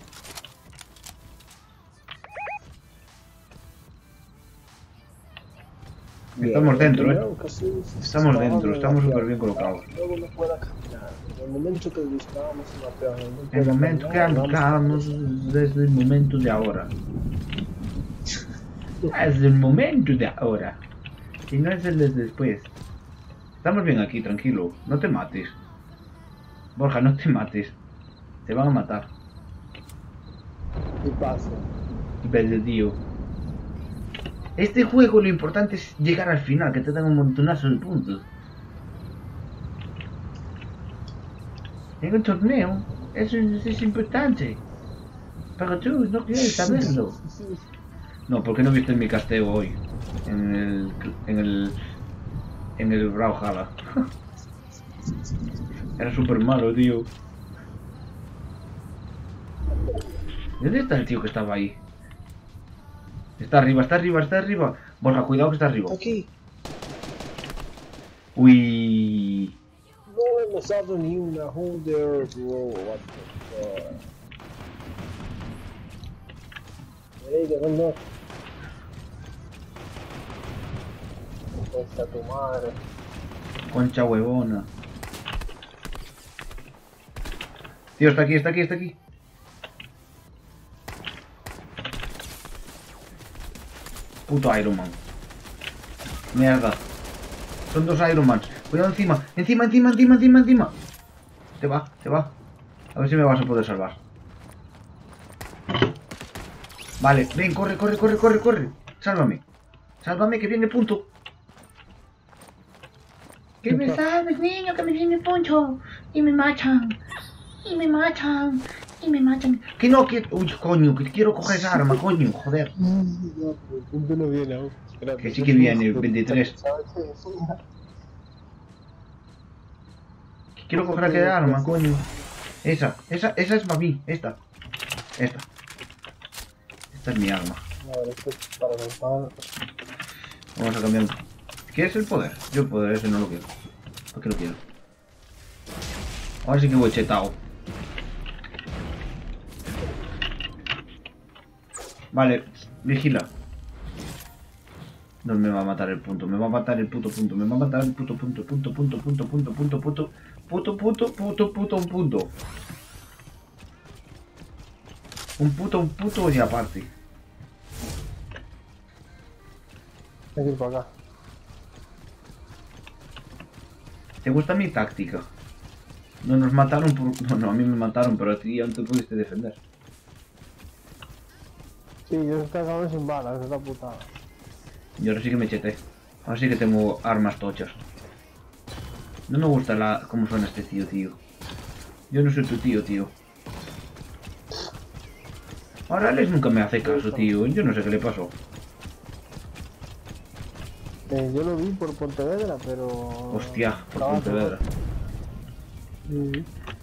Estamos dentro, eh. Estamos dentro, estamos súper bien colocados. Luego no pueda caminar. En el momento que disparamos una peor. En el momento que arrancamos desde el momento de ahora. Desde el momento de ahora. Y no es el de después. Estamos bien aquí, tranquilo. No te mates. Borja, no te mates. Te van a matar. ¿Qué pasa? Verde, tío. Este juego lo importante es llegar al final, que te dan un montonazo de puntos. En un torneo, eso es, es importante. Pero tú no quieres saberlo. No, porque no viste mi casteo hoy. En el... En el... En el Brawlhalla. Era súper malo, tío. ¿Dónde está el tío que estaba ahí? Está arriba, está arriba, está arriba. Borja, cuidado que está arriba. Aquí. Uy. No hemos dado ni una holder, bro. What the fuck. Ey, de dónde? Está tu madre. Concha huevona. Tío, está aquí, está aquí, está aquí. Puto Iron Man. Mierda. Son dos Iron Mans. Cuidado encima. Encima, encima, encima, encima, encima. Te va, te va. A ver si me vas a poder salvar. Vale, ven, corre, corre, corre, corre, corre. Sálvame. Sálvame que viene punto. Que me salves, niño, que me viene punto. Y me machan. Y me machan. Y me machan. Que no, que... Uy, coño, que quiero coger esa arma, coño, joder. No, el punto no viene aún. Espérate, Que sí que viene, veintitrés. Que quiero coger aquella arma, coño. Esa, esa, esa es para mí, esta. Esta. Esta es mi arma. Vamos a cambiar. ¿Quieres el poder? Yo el poder ese no lo quiero. ¿Por qué lo quiero? Ahora sí que voy chetado. Vale, vigila. No me va a matar el punto, me va a matar el puto punto, me va a matar el puto punto, punto, punto, punto, punto, punto, punto, puto, puto, puto, puto, un punto. Un puto, un puto y aparte. Hay que ir para acá. ¿Te gusta mi táctica? No nos mataron por... No, no, a mí me mataron, pero a ti aún te pudiste defender. Sí, yo estoy acabando sin balas, es la putada. Y ahora sí que me cheté. Ahora sí que tengo armas tochas. No me gusta la cómo suena este tío, tío. Yo no soy tu tío, tío. Ahora Alex nunca me hace caso, tío. Yo no sé qué le pasó. Eh, yo lo vi por Pontevedra, pero... Hostia, por Pontevedra. Mm.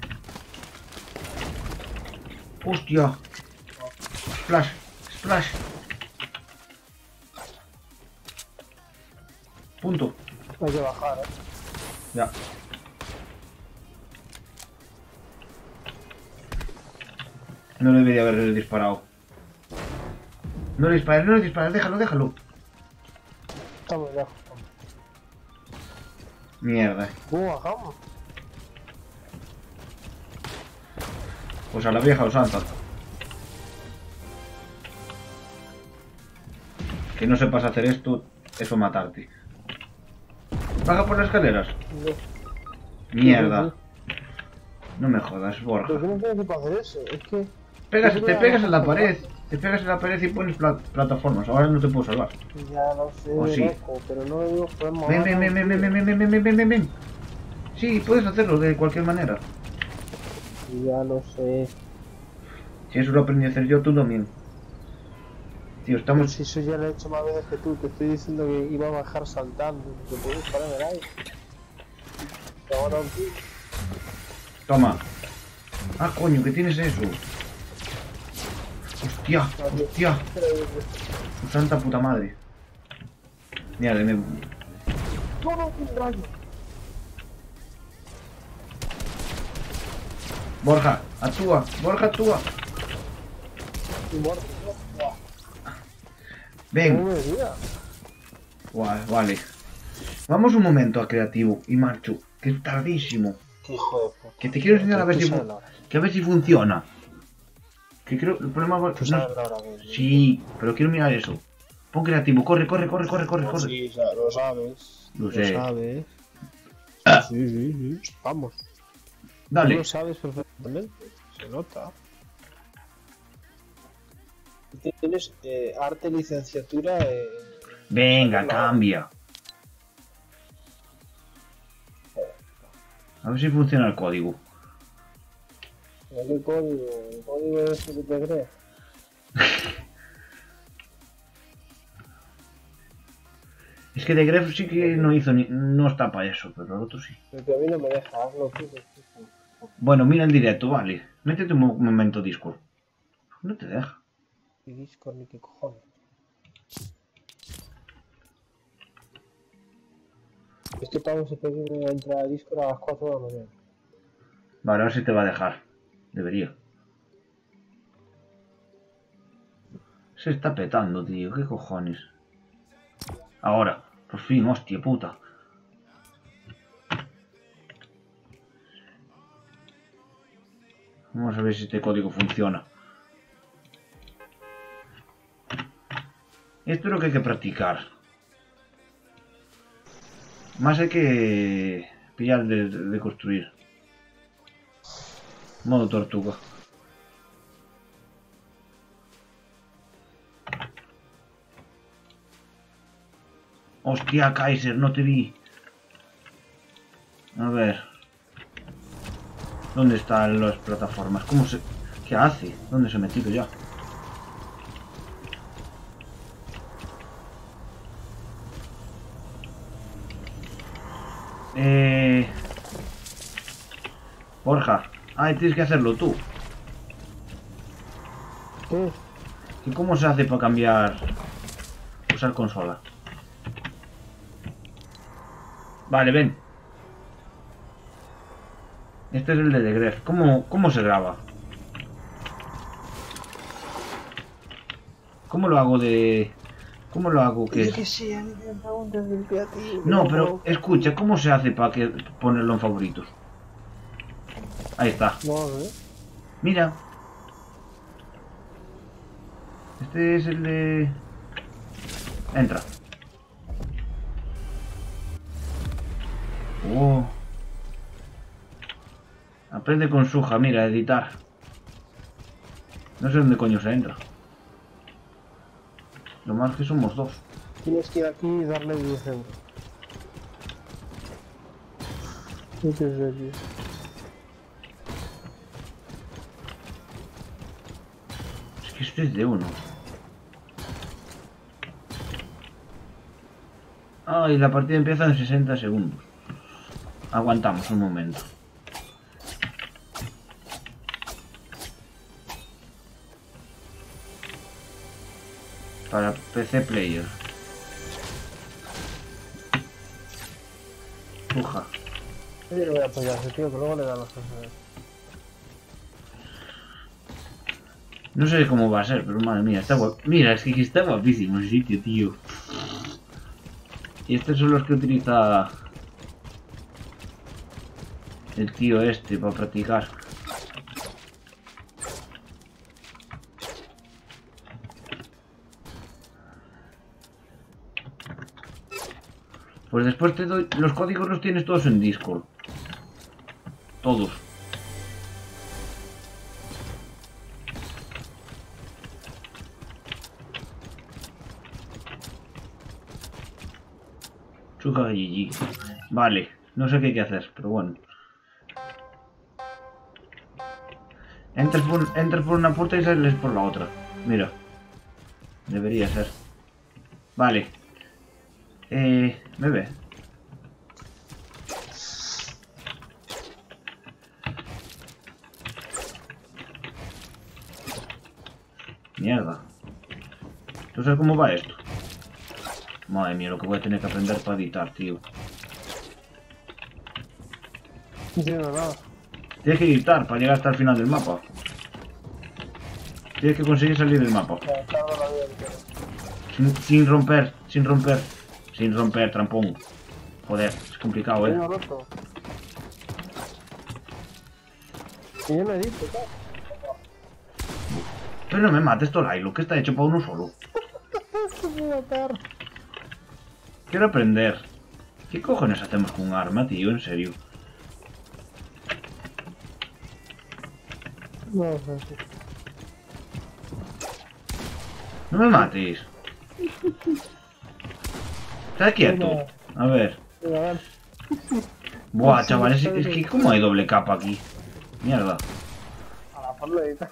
Hostia. Splash, splash. Punto. Hay que bajar, eh. Ya. No le debería haber disparado. No le dispares, no le dispares, déjalo, déjalo. Estamos lejos. Mierda. ¿Cómo bajamos? Pues a la vieja usanza. Que no sepas hacer esto, eso matarte. Baja por las escaleras. No. Mierda. No me jodas, Borja. ¿Pero qué no tienes que hacer eso? Es que... Pegas, te pegas en la pared. Te pegas en la pared y pones pla plataformas. Ahora no te puedo salvar. Ya lo sé, ¿O sí? loco, pero no digo podemos... Ven, ven, ven, ven, ven, ven, ven, ven, ven, ven, ven, ven. Sí, puedes hacerlo de cualquier manera. Ya lo sé. Si eso lo aprendí a hacer yo, tú también. Tío, Pero estamos... si eso ya lo he hecho más veces que tú, te estoy diciendo que iba a bajar saltando, que puedes parar en el aire. Y ahora un tío. Toma. Ah, coño, que tienes eso. Hostia, hostia. Su santa puta madre. Mira, me... No, no, un rayo. Borja, actúa. Borja, actúa. Y muerto, ¿no? Ven. ¿Cómo me decía? Guau, vale. Vamos un momento a creativo y marcho. Que es tardísimo. Qué hijo de puta. Que te quiero enseñar a ver Tú si... sabes la hora. Que a ver si funciona. Que creo... El problema... va- Tú no- sabes la hora que... Sí, pero quiero mirar eso. Pon creativo. Corre, corre, corre, corre, corre, corre. Sí, o sea, lo sabes. Lo sé. sabes. Sí, sí, sí. Vamos. Tú Dale. lo sabes perfectamente. Se nota. Tienes eh, arte licenciatura en... Venga, cambia. A ver si funciona el código. ¿En qué código? ¿El código es ese que te crees? Es que de Gref sí que no hizo ni... No está para eso, pero el otro sí. Porque a mí no me deja, hazlo tú. que tú- Bueno, mira en directo, vale. Métete un mo- momento Discord. No te deja. Y Discord ni qué cojones. Este pavo se puede entrar a Discord a las cuatro de la mañana. Vale, ahora sí te va a dejar. Debería. Se está petando, tío. ¿Qué cojones? Ahora. Por fin, hostia puta. Vamos a ver si este código funciona. Esto es lo que hay que practicar. Más hay que pillar de, de construir. Modo tortuga. Hostia, Kaiser, no te vi. A ver. ¿Dónde están las plataformas? ¿Cómo se...? ¿Qué hace? ¿Dónde se ha metido ya? Eh... Borja. Ah, tienes que hacerlo tú. ¿Qué? ¿Y cómo se hace para cambiar... usar consola? Vale, ven. Este es el de The Gref. ¿Cómo, ¿Cómo se graba? ¿Cómo lo hago de...? ¿Cómo lo hago que Yo que es? sé, a mí me preguntas del creativo. No, pero escucha, ¿cómo se hace para que ponerlo en favoritos? Ahí está. No, ¿eh? Mira. Este es el de... Entra. Oh. Aprende con Suja, mira, editar. No sé dónde coño se entra. Lo más que somos dos. Tienes que ir aquí y darle diez euros. ¿Qué es aquí? Es que esto es de uno. Ah, y la partida empieza en sesenta segundos. Aguantamos un momento. Para P C Player. Puja. Yo no voy a apoyarse, tío, que luego le dan los cosas. No sé cómo va a ser, pero madre mía, está guap... Mira, es que está guapísimo el sitio, tío. Y estos son los que utiliza el tío este para practicar. Pues después te doy... Los códigos los tienes todos en Discord. Todos. Chuja G G. Vale, no sé qué hay que hacer, pero bueno. Entras por, entras por una puerta y sales por la otra. Mira. Debería ser. Vale. Eh... Bebé. Mierda. ¿Tú sabes cómo va esto? Madre mía, lo que voy a tener que aprender para editar, tío. No tiene nada. Tienes que editar para llegar hasta el final del mapa. Tienes que conseguir salir del mapa. Sin, sin romper, sin romper. Sin romper, trampón. Joder, es complicado, eh. Y yo no edito, ¿sabes? Pero no me mates, Tolailo, que está hecho para uno solo. Quiero aprender. ¿Qué cojones hacemos con un arma, tío? En serio. No sé. No me mates. Está quieto. A ver. Buah, chavales, es, es que ¿cómo hay doble capa aquí? Mierda. A la forma.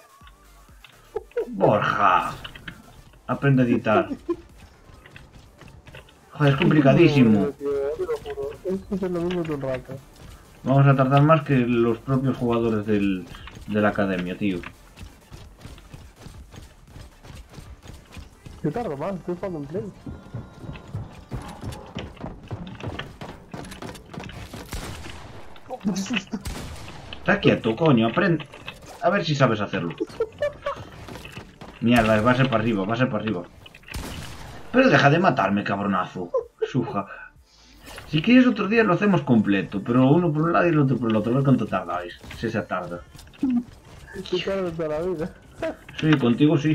Borja. Aprende a editar. Joder, es complicadísimo. Esto es lo mismo todo el rato. Vamos a tardar más que los propios jugadores del, de la academia, tío. Yo tardo más, estoy jugando en play. Está quieto, coño, aprende. A ver si sabes hacerlo. Mierda, va a ser para arriba, va a ser para arriba. Pero deja de matarme, cabronazo. Suja. Si quieres otro día lo hacemos completo, pero uno por un lado y el otro por el otro. A ver cuánto tardáis, si se tarda. Tú tardas toda la vida. Sí, contigo sí.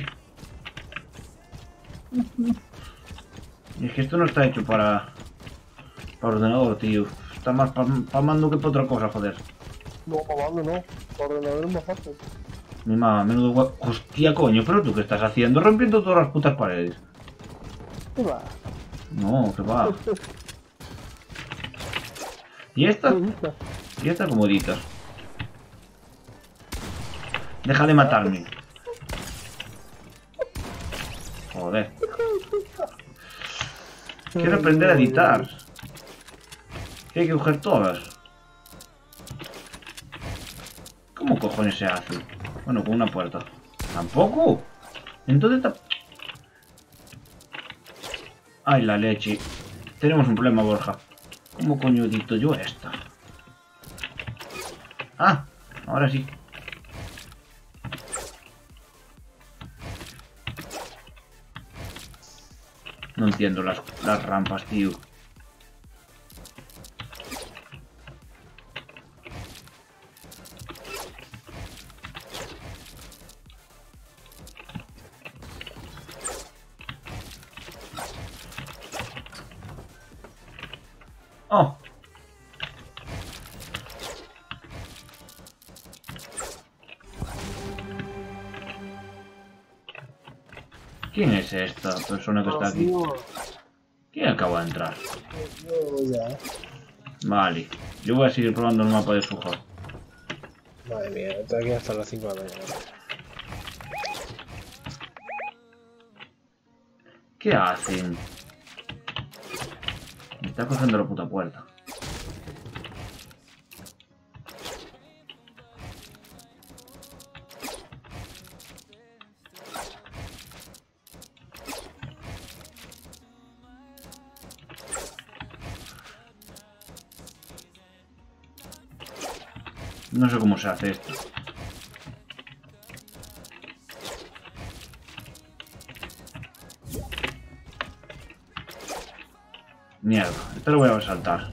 Y es que esto no está hecho para... Para ordenador, tío. Está más para pa mando que para otra cosa, joder. No, para mando no. Para ordenador es más fácil. Mi mamá, menudo guapo. Hostia, coño, pero tú qué estás haciendo, rompiendo todas las putas paredes. ¿Qué va? No, que va. ¿Y esta? ¿Y esta comodita? Deja de matarme. Joder. Quiero aprender a editar. ¿Qué hay que coger todas? ¿Cómo cojones se hace? Bueno, con una puerta. ¿Tampoco? Entonces... Ta... Ay, la leche. Tenemos un problema, Borja. ¿Cómo coño edito yo esta? Ah, ahora sí. No entiendo las, las rampas, tío. Oh. ¿Quién es esta persona que está aquí? ¿Quién acaba de entrar? Vale, yo voy a seguir probando el mapa de Suja. Madre mía, estoy aquí hasta las cinco de la mañana. ¿Qué hacen? Me está cogiendo la puta puerta. No sé cómo se hace esto. Mierda, esto lo voy a saltar.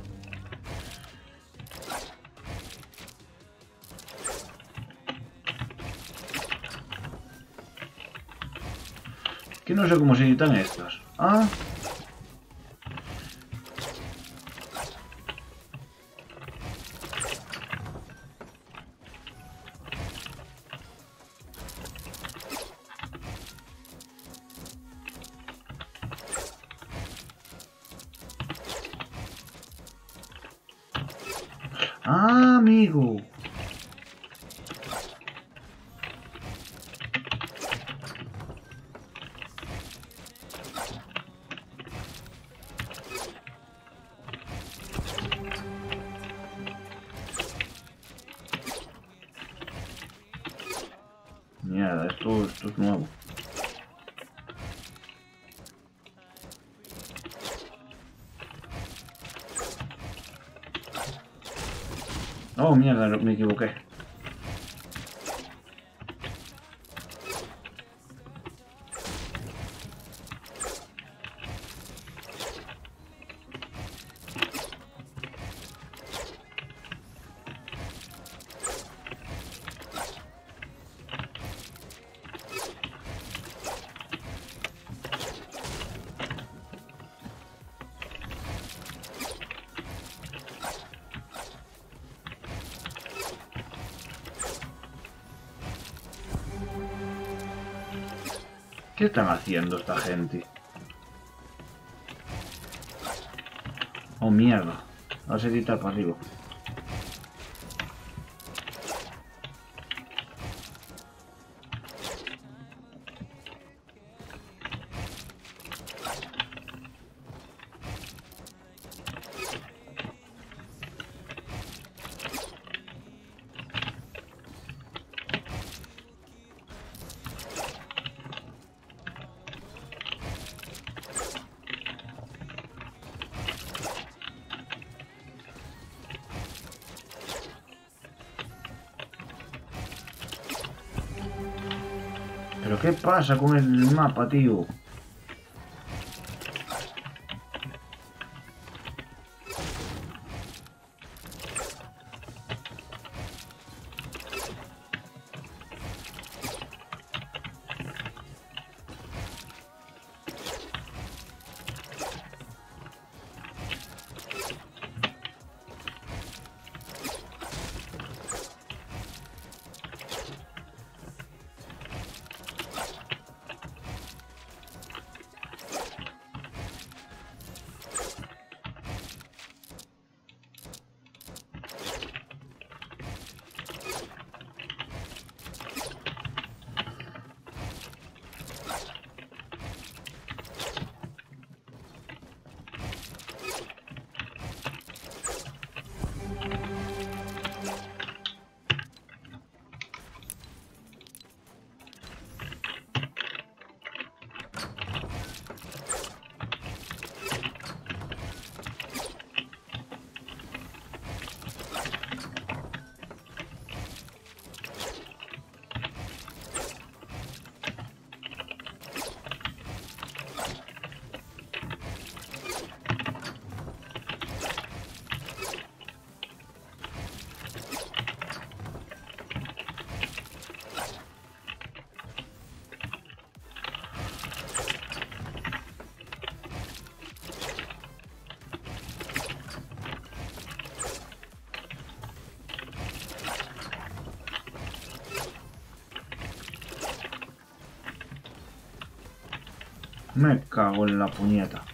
Que no sé cómo se editan estas. Ah. conmigo. Mierda, esto, esto es nuevo. Oh, mierda, me equivoqué. ¿Qué están haciendo esta gente? Oh, mierda. Vamos a editar para arriba. ¿Pero qué pasa con el mapa, tío? Me cago en la puñeta.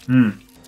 Mm.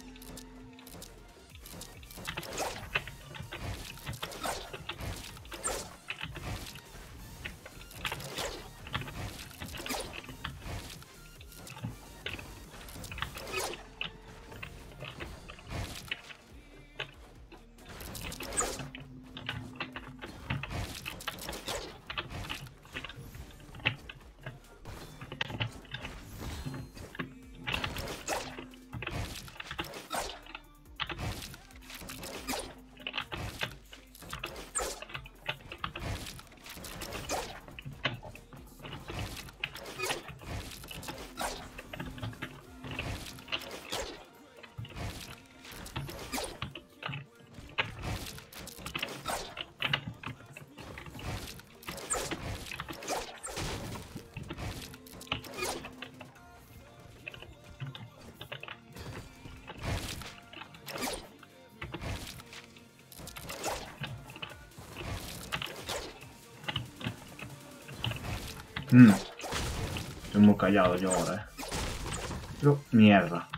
Mm. Estoy muy callado yo ahora, eh. Pero, mierda.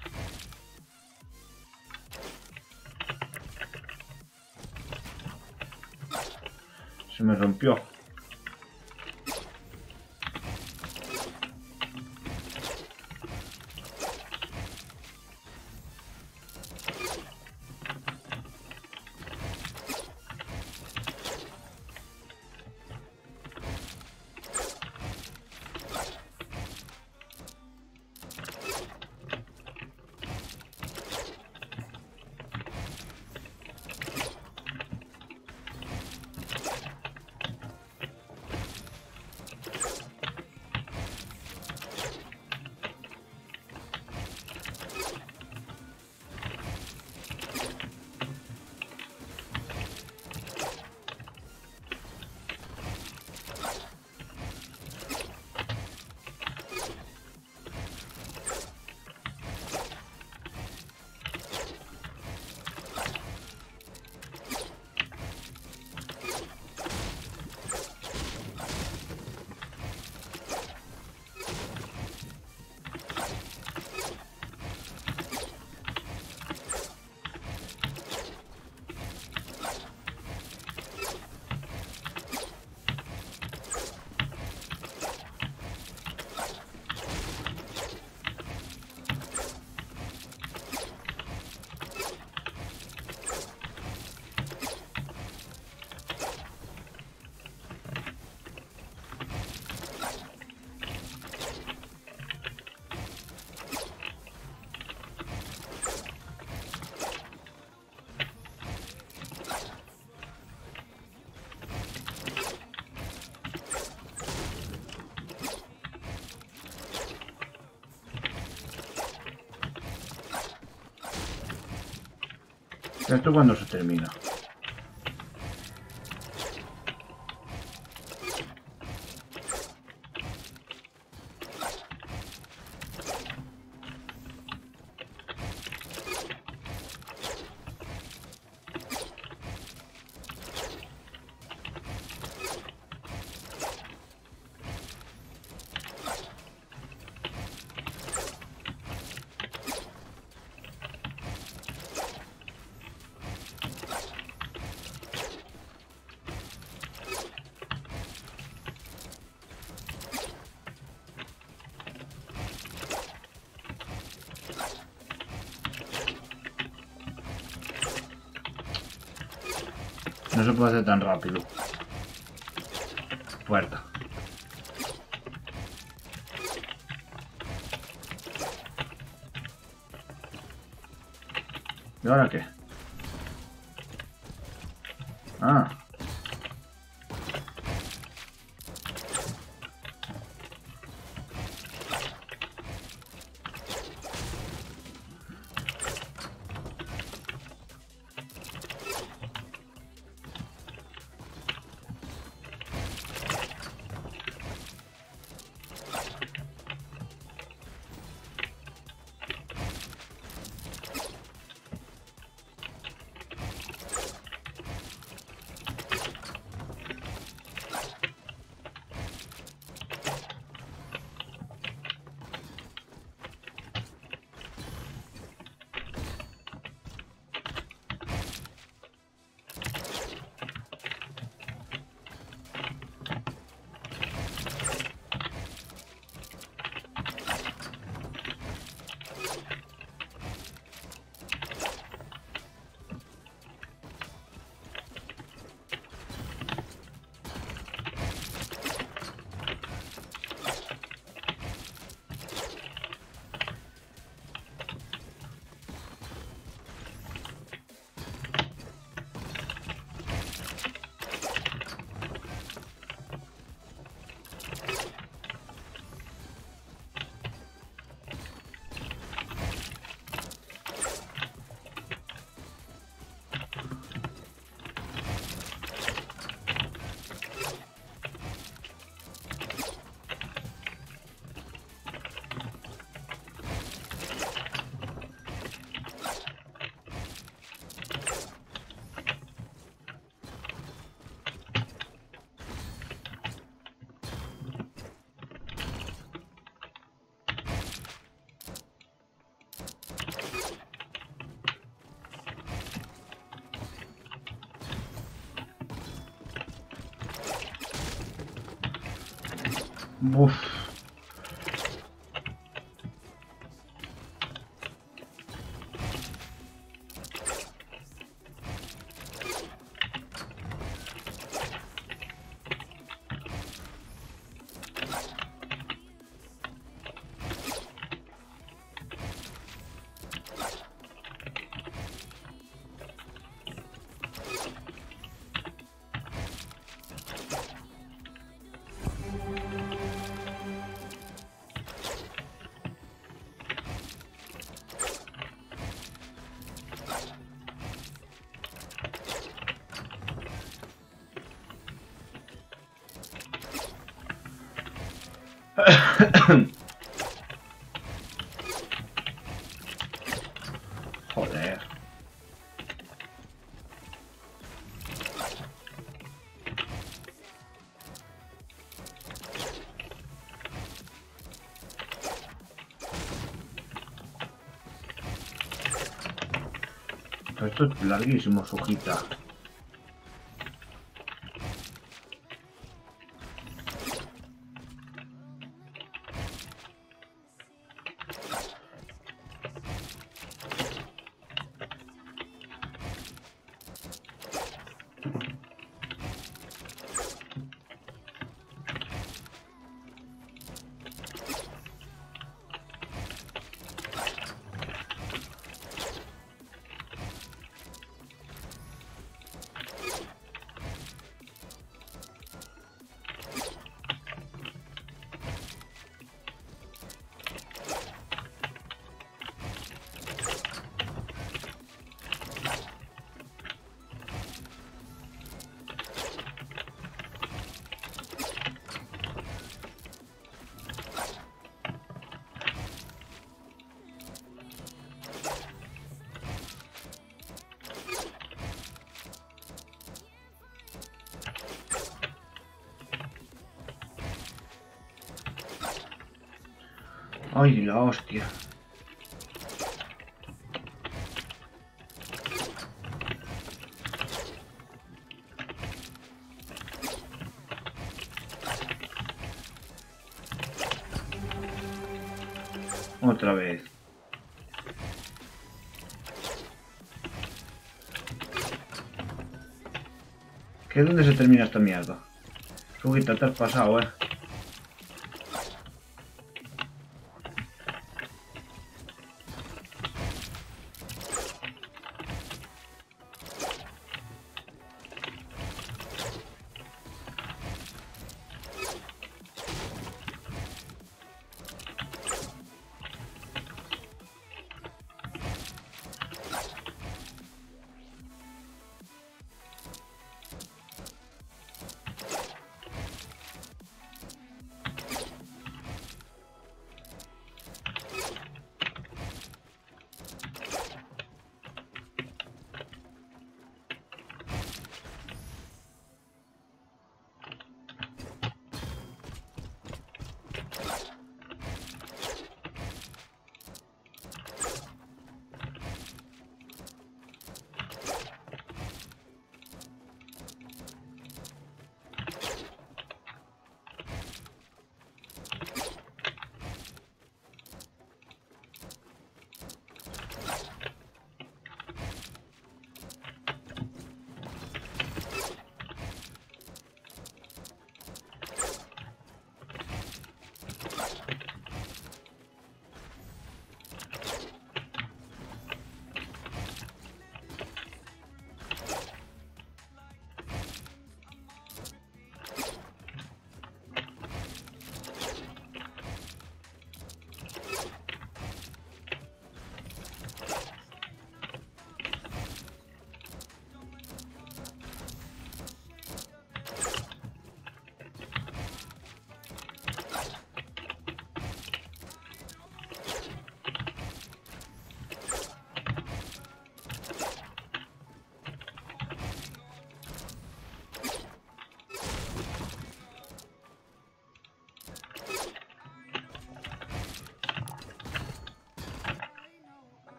Se me rompió. ¿Esto cuándo se termina? No se puede hacer tan rápido. Puerta. ¿Y ahora qué? Ah. Uf. Joder. Esto es larguísimo, su hojita. Ay, la hostia. Otra vez. ¿Qué? ¿Dónde se termina esta mierda? Rugita, te has pasado, eh.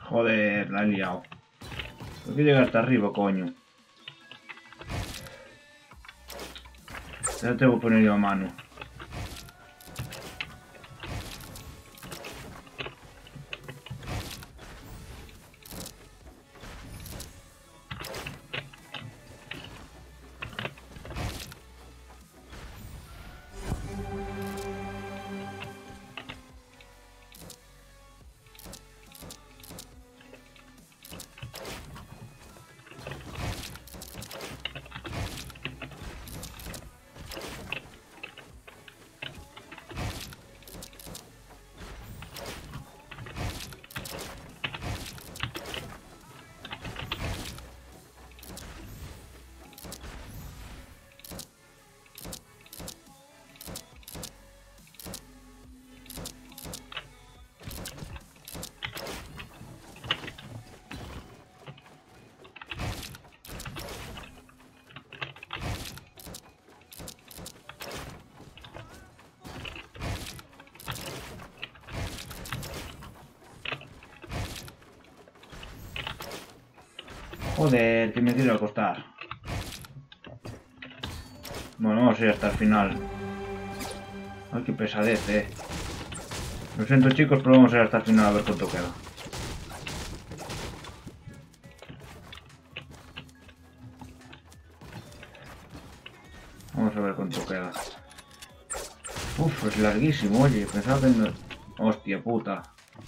Joder, la he liado. Tengo que llegar hasta arriba, coño. Ya tengo que poner yo a mano. Joder, que me quiero acostar. Bueno, vamos a ir hasta el final. Ay, qué pesadez, eh. Lo siento, chicos, pero vamos a ir hasta el final a ver cuánto queda. Vamos a ver cuánto queda. Uf, es larguísimo, oye. Pensaba que no... Hostia puta.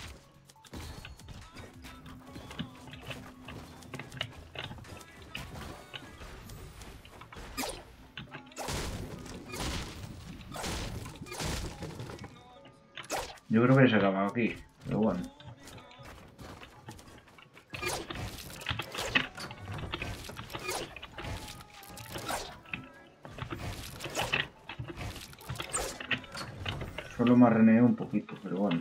Yo creo que se ha acabado aquí, pero bueno. Solo me arreneé un poquito, pero bueno.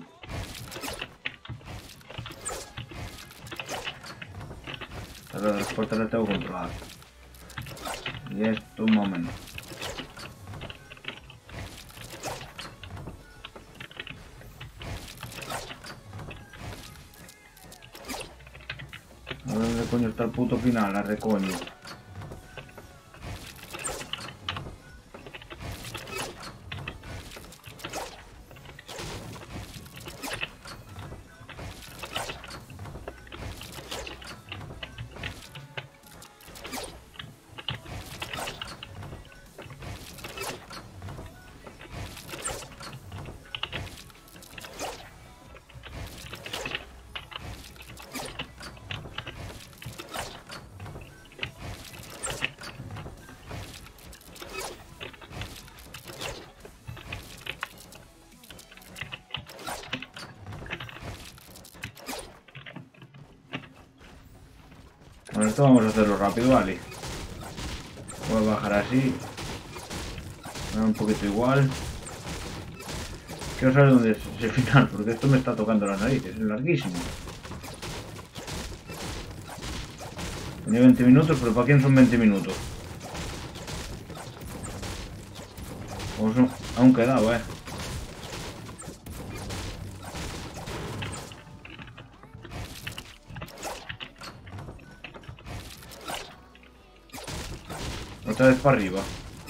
Pero las puertas las tengo controladas. Y esto un momento. A ver dónde coño está el puto final, la recoño. Bueno, esto vamos a hacerlo rápido, vale. Voy a bajar así. Me da un poquito igual. Quiero saber dónde es el final, porque esto me está tocando las narices, es larguísimo. Tenía veinte minutos, pero ¿para quién son veinte minutos? O son... Aún quedado, eh. Otra vez para arriba.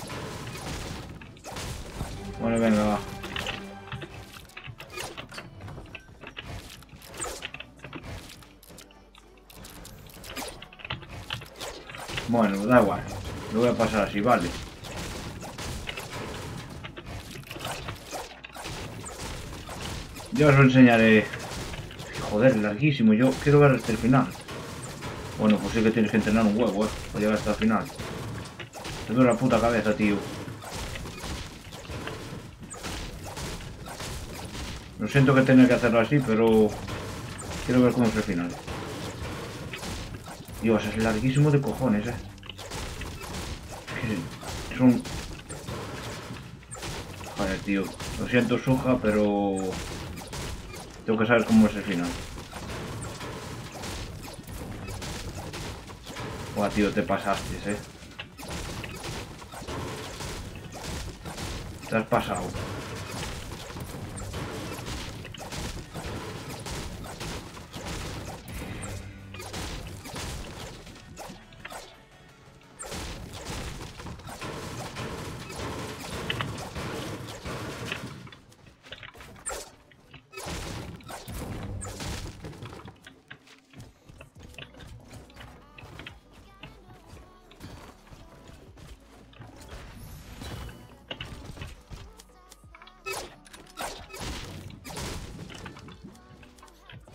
Bueno, venga, va. Bueno, da igual. Lo voy a pasar así, vale. Yo os lo enseñaré. Joder, larguísimo. Yo quiero ver hasta el final. Bueno, pues sí que tienes que entrenar un huevo, eh, para llegar hasta el final. Te duele la puta cabeza, tío. Lo siento que tenga que hacerlo así, pero quiero ver cómo es el final. Dios, es larguísimo de cojones, eh. Es un... Joder, tío. Lo siento, Suja, pero... Tengo que saber cómo es el final. Buah, tío, te pasaste, eh. Te has pasado.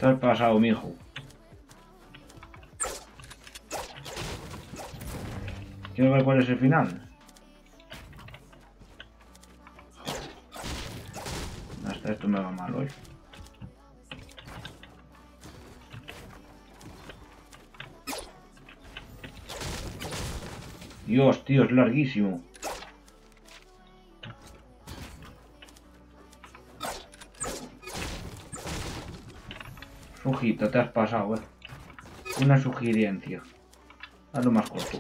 Te has pasado, mijo. Quiero ver cuál es el final. Hasta esto me va mal hoy. Dios, tío, es larguísimo. Sujita, te has pasado, eh. Una sugerencia. Hazlo más corto.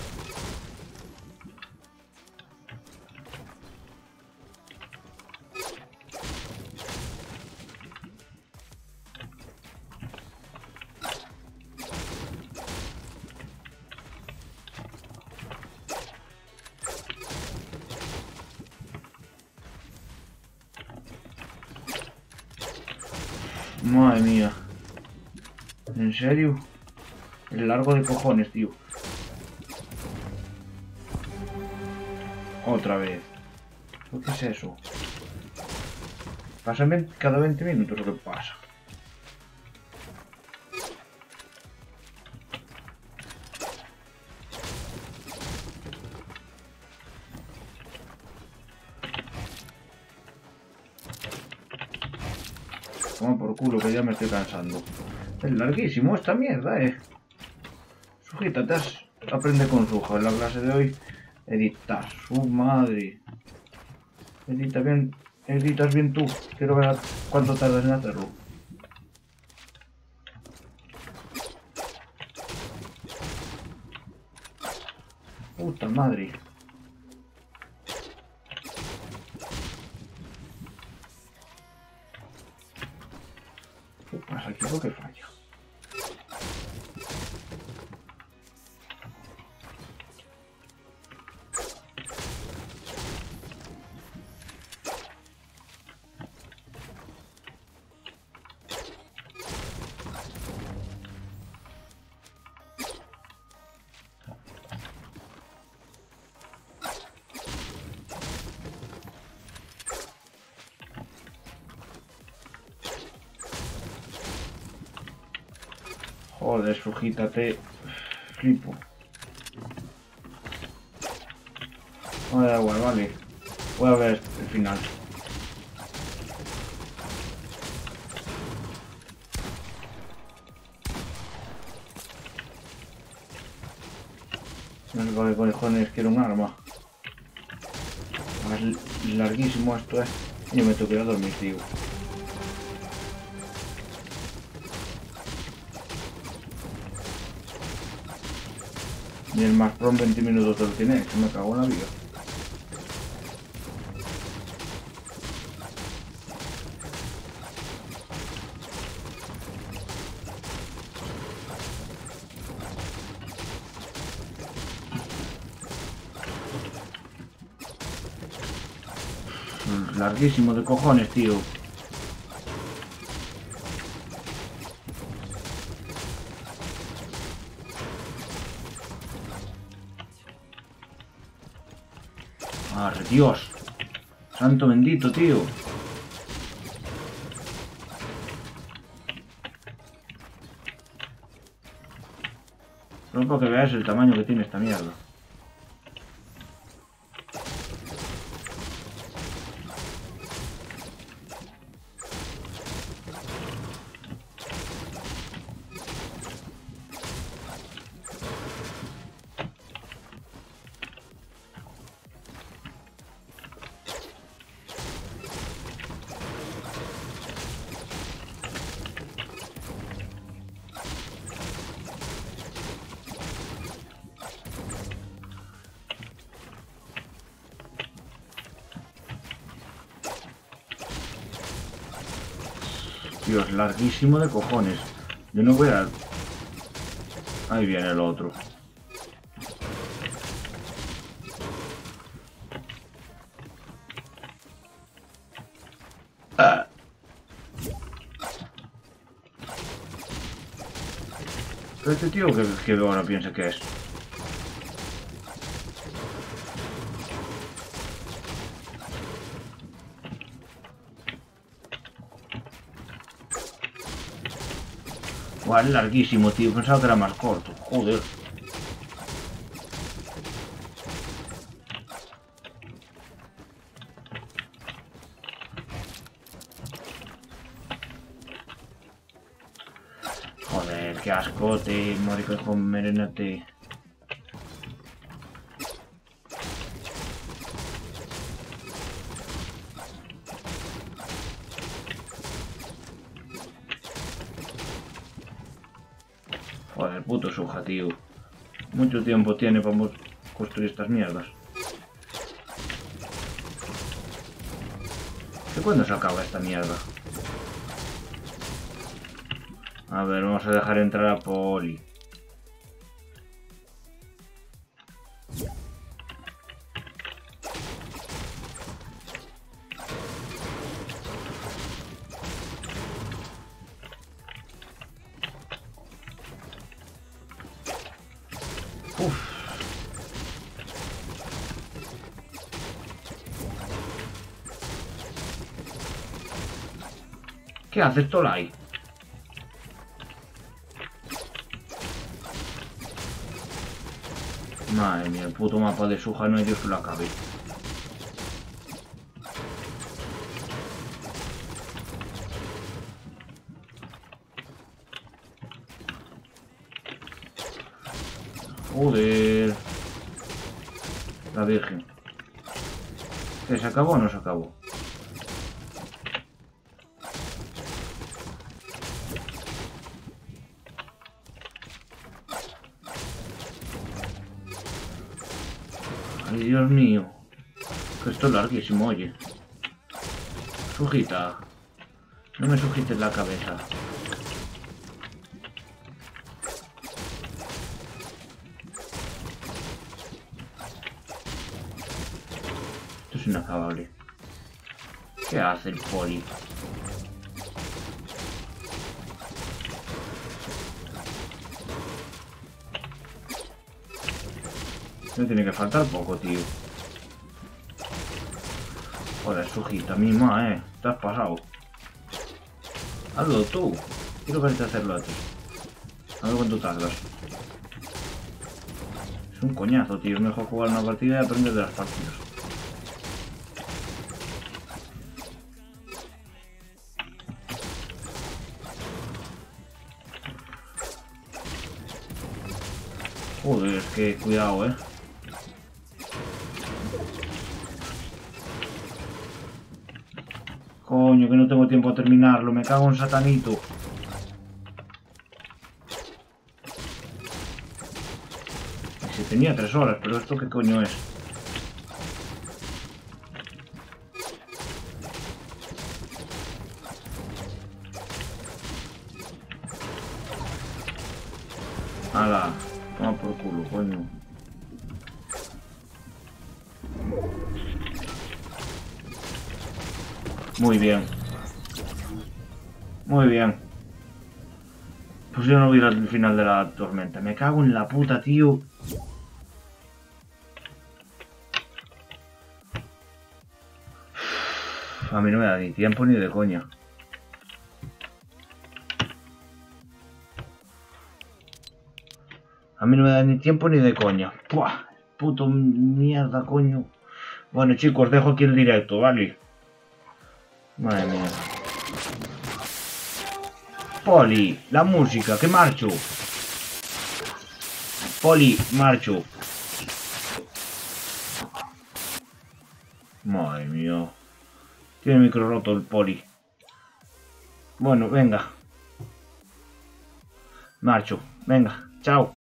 Madre mía. ¿En serio? El largo de cojones, tío. Otra vez. ¿Qué es eso? ¿Pasa cada veinte minutos o qué pasa? Toma por culo que ya me estoy cansando. Es larguísimo esta mierda, eh. Sujétate, aprende con Suja. En la clase de hoy, editar. Su madre. Edita bien, editas bien tú. Quiero ver cuánto tardas en hacerlo. Puta madre. ¿Qué pasa aquí? ¿Por qué falla? Joder, Sujita, te flipo. No da igual, vale. Voy a ver el final. No sé qué cojones quiero un arma. Es larguísimo esto, eh. Yo me tengo que ir a dormir, tío. Y el más pronto veinte minutos lo tiene, que me cago en la vida. Larguísimo de cojones, tío. ¡Arre, Dios! ¡Santo bendito, tío! Solo para que veáis el tamaño que tiene esta mierda. Dios, larguísimo de cojones. Yo no voy a... Ahí viene el otro. Ah. Este tío que, que ahora piensa que es. Buah, es larguísimo, tío. Pensaba que era más corto. Joder. Joder, qué ascote, morico con merenate. Joder, puto suja, tío. Mucho tiempo tiene para construir estas mierdas. ¿De cuándo se acaba esta mierda? A ver, vamos a dejar entrar a Poli. Uf. ¿Qué haces, Tolai? Madre mía, el puto mapa de Suja no hay Dios que lo acabe. Joder. La Virgen. ¿Que se acabó o no se acabó? Ay, Dios mío. Que esto es larguísimo, oye. Sujita. No me sujetes la cabeza. Esto es inacabable. ¿Qué hace el Poli? Me tiene que faltar poco, tío. Joder, Sujita misma, eh. Te has pasado. Hazlo tú. Quiero verte hacerlo a ti. A ver cuánto tardas. Es un coñazo, tío. Es mejor jugar una partida y aprender de las partidas. Joder, es que cuidado, eh. Coño, que no tengo tiempo a terminarlo. Me cago en satanito. Si tenía tres horas, pero esto qué coño es. Ala, toma por culo, coño. Muy bien. Muy bien. Pues yo no voy al final de la tormenta. Me cago en la puta, tío. A mí no me da ni tiempo ni de coña. A mí no me da ni tiempo ni de coña. ¡Puah! Puto mierda, coño. Bueno, chicos, dejo aquí el directo, ¿vale? Madre mía. Poli, la música, que marcho. Poli, marcho. Madre mía. Tiene el micro roto el Poli. Bueno, venga. Marcho, venga, chao.